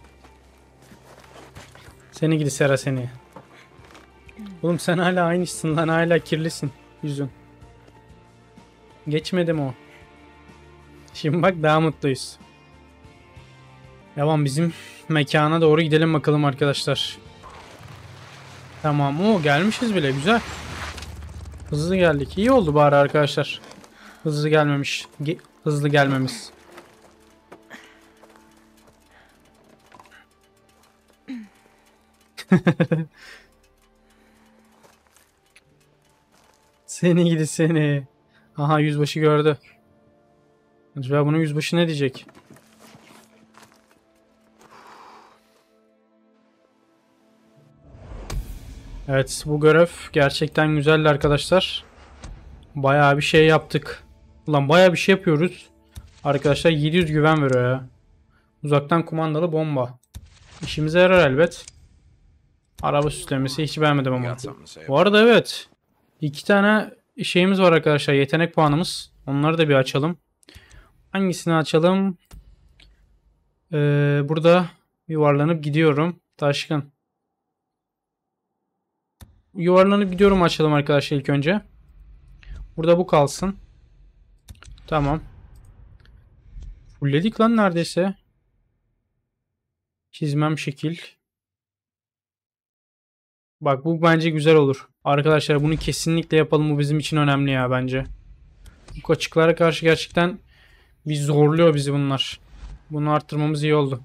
Seni gidi Sera seni. Oğlum sen hala aynısın lan. Hala kirlisin. Yüzün. Geçmedi mi o? Şimdi bak, daha mutluyuz. Devam, bizim mekana doğru gidelim bakalım arkadaşlar. Tamam, o gelmişiz bile, güzel. Hızlı geldik. İyi oldu bari arkadaşlar. Hızlı gelmemiş. Hızlı gelmemiz. Seni gidi seni. Aha yüzbaşı gördü. Acaba bunun yüzbaşı ne diyecek? Evet, bu görev gerçekten güzeldi arkadaşlar. Bayağı bir şey yaptık. Ulan bayağı bir şey yapıyoruz. Arkadaşlar 700 güven veriyor ya. Uzaktan kumandalı bomba. İşimize yarar elbet. Araba süslemesi hiç beğenmedim ama. Bu arada evet. 2 tane şeyimiz var arkadaşlar. Yetenek puanımız. Onları da bir açalım. Hangisini açalım? Burada yuvarlanıp gidiyorum. Taşkın. Yuvarlanıp gidiyorum açalım arkadaşlar ilk önce. Burada bu kalsın. Tamam. Fullledik lan neredeyse. Çizmem şekil. Bak bu bence güzel olur. Arkadaşlar bunu kesinlikle yapalım. Bu bizim için önemli ya bence. Bu açıklara karşı gerçekten bir zorluyor bizi bunlar. Bunu arttırmamız iyi oldu.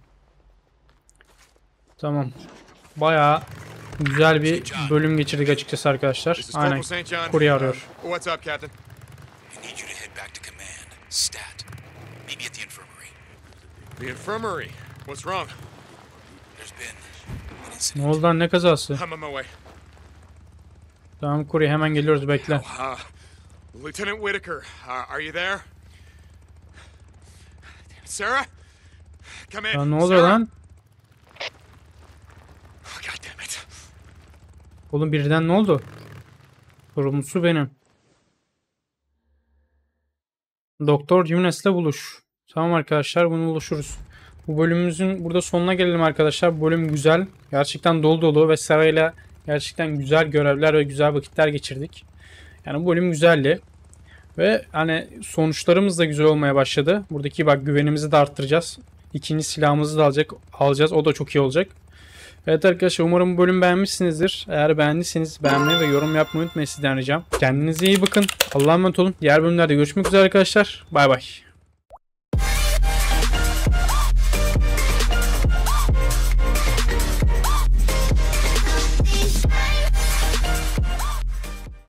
Tamam. Bayağı güzel bir bölüm geçirdik açıkçası arkadaşlar. Aynen. Kurye arıyor. What's up, Captain? I need you to head back to command. Stat. Meet me at the infirmary. The infirmary. What's wrong? There's been an Ne incident. oldu lan, ne kazası? I'm on my way. Tamam kurye, hemen geliyoruz, bekle. Lieutenant Whitaker, are you there? Sarah? Come in. Ya ne oluyor Sarah? lan? Oh, God damn it. Oğlum birden ne oldu? Sorumlusu benim. Doktor Yunus'le buluş. Tamam arkadaşlar, bunu buluşuruz. Bu bölümümüzün burada sonuna gelelim arkadaşlar. Bu bölüm güzel. Gerçekten dolu dolu ve Sarah'yla gerçekten güzel görevler ve güzel vakitler geçirdik. Yani bu bölüm güzeldi. Ve hani sonuçlarımız da güzel olmaya başladı. Buradaki bak güvenimizi de arttıracağız. İkinci silahımızı da alacağız. O da çok iyi olacak. Evet arkadaşlar, umarım bu bölümü beğenmişsinizdir. Eğer beğendiyseniz beğenmeyi ve yorum yapmayı unutmayın, sizden ricam. Kendinize iyi bakın. Allah'a emanet olun. Diğer bölümlerde görüşmek üzere arkadaşlar. Bay bay.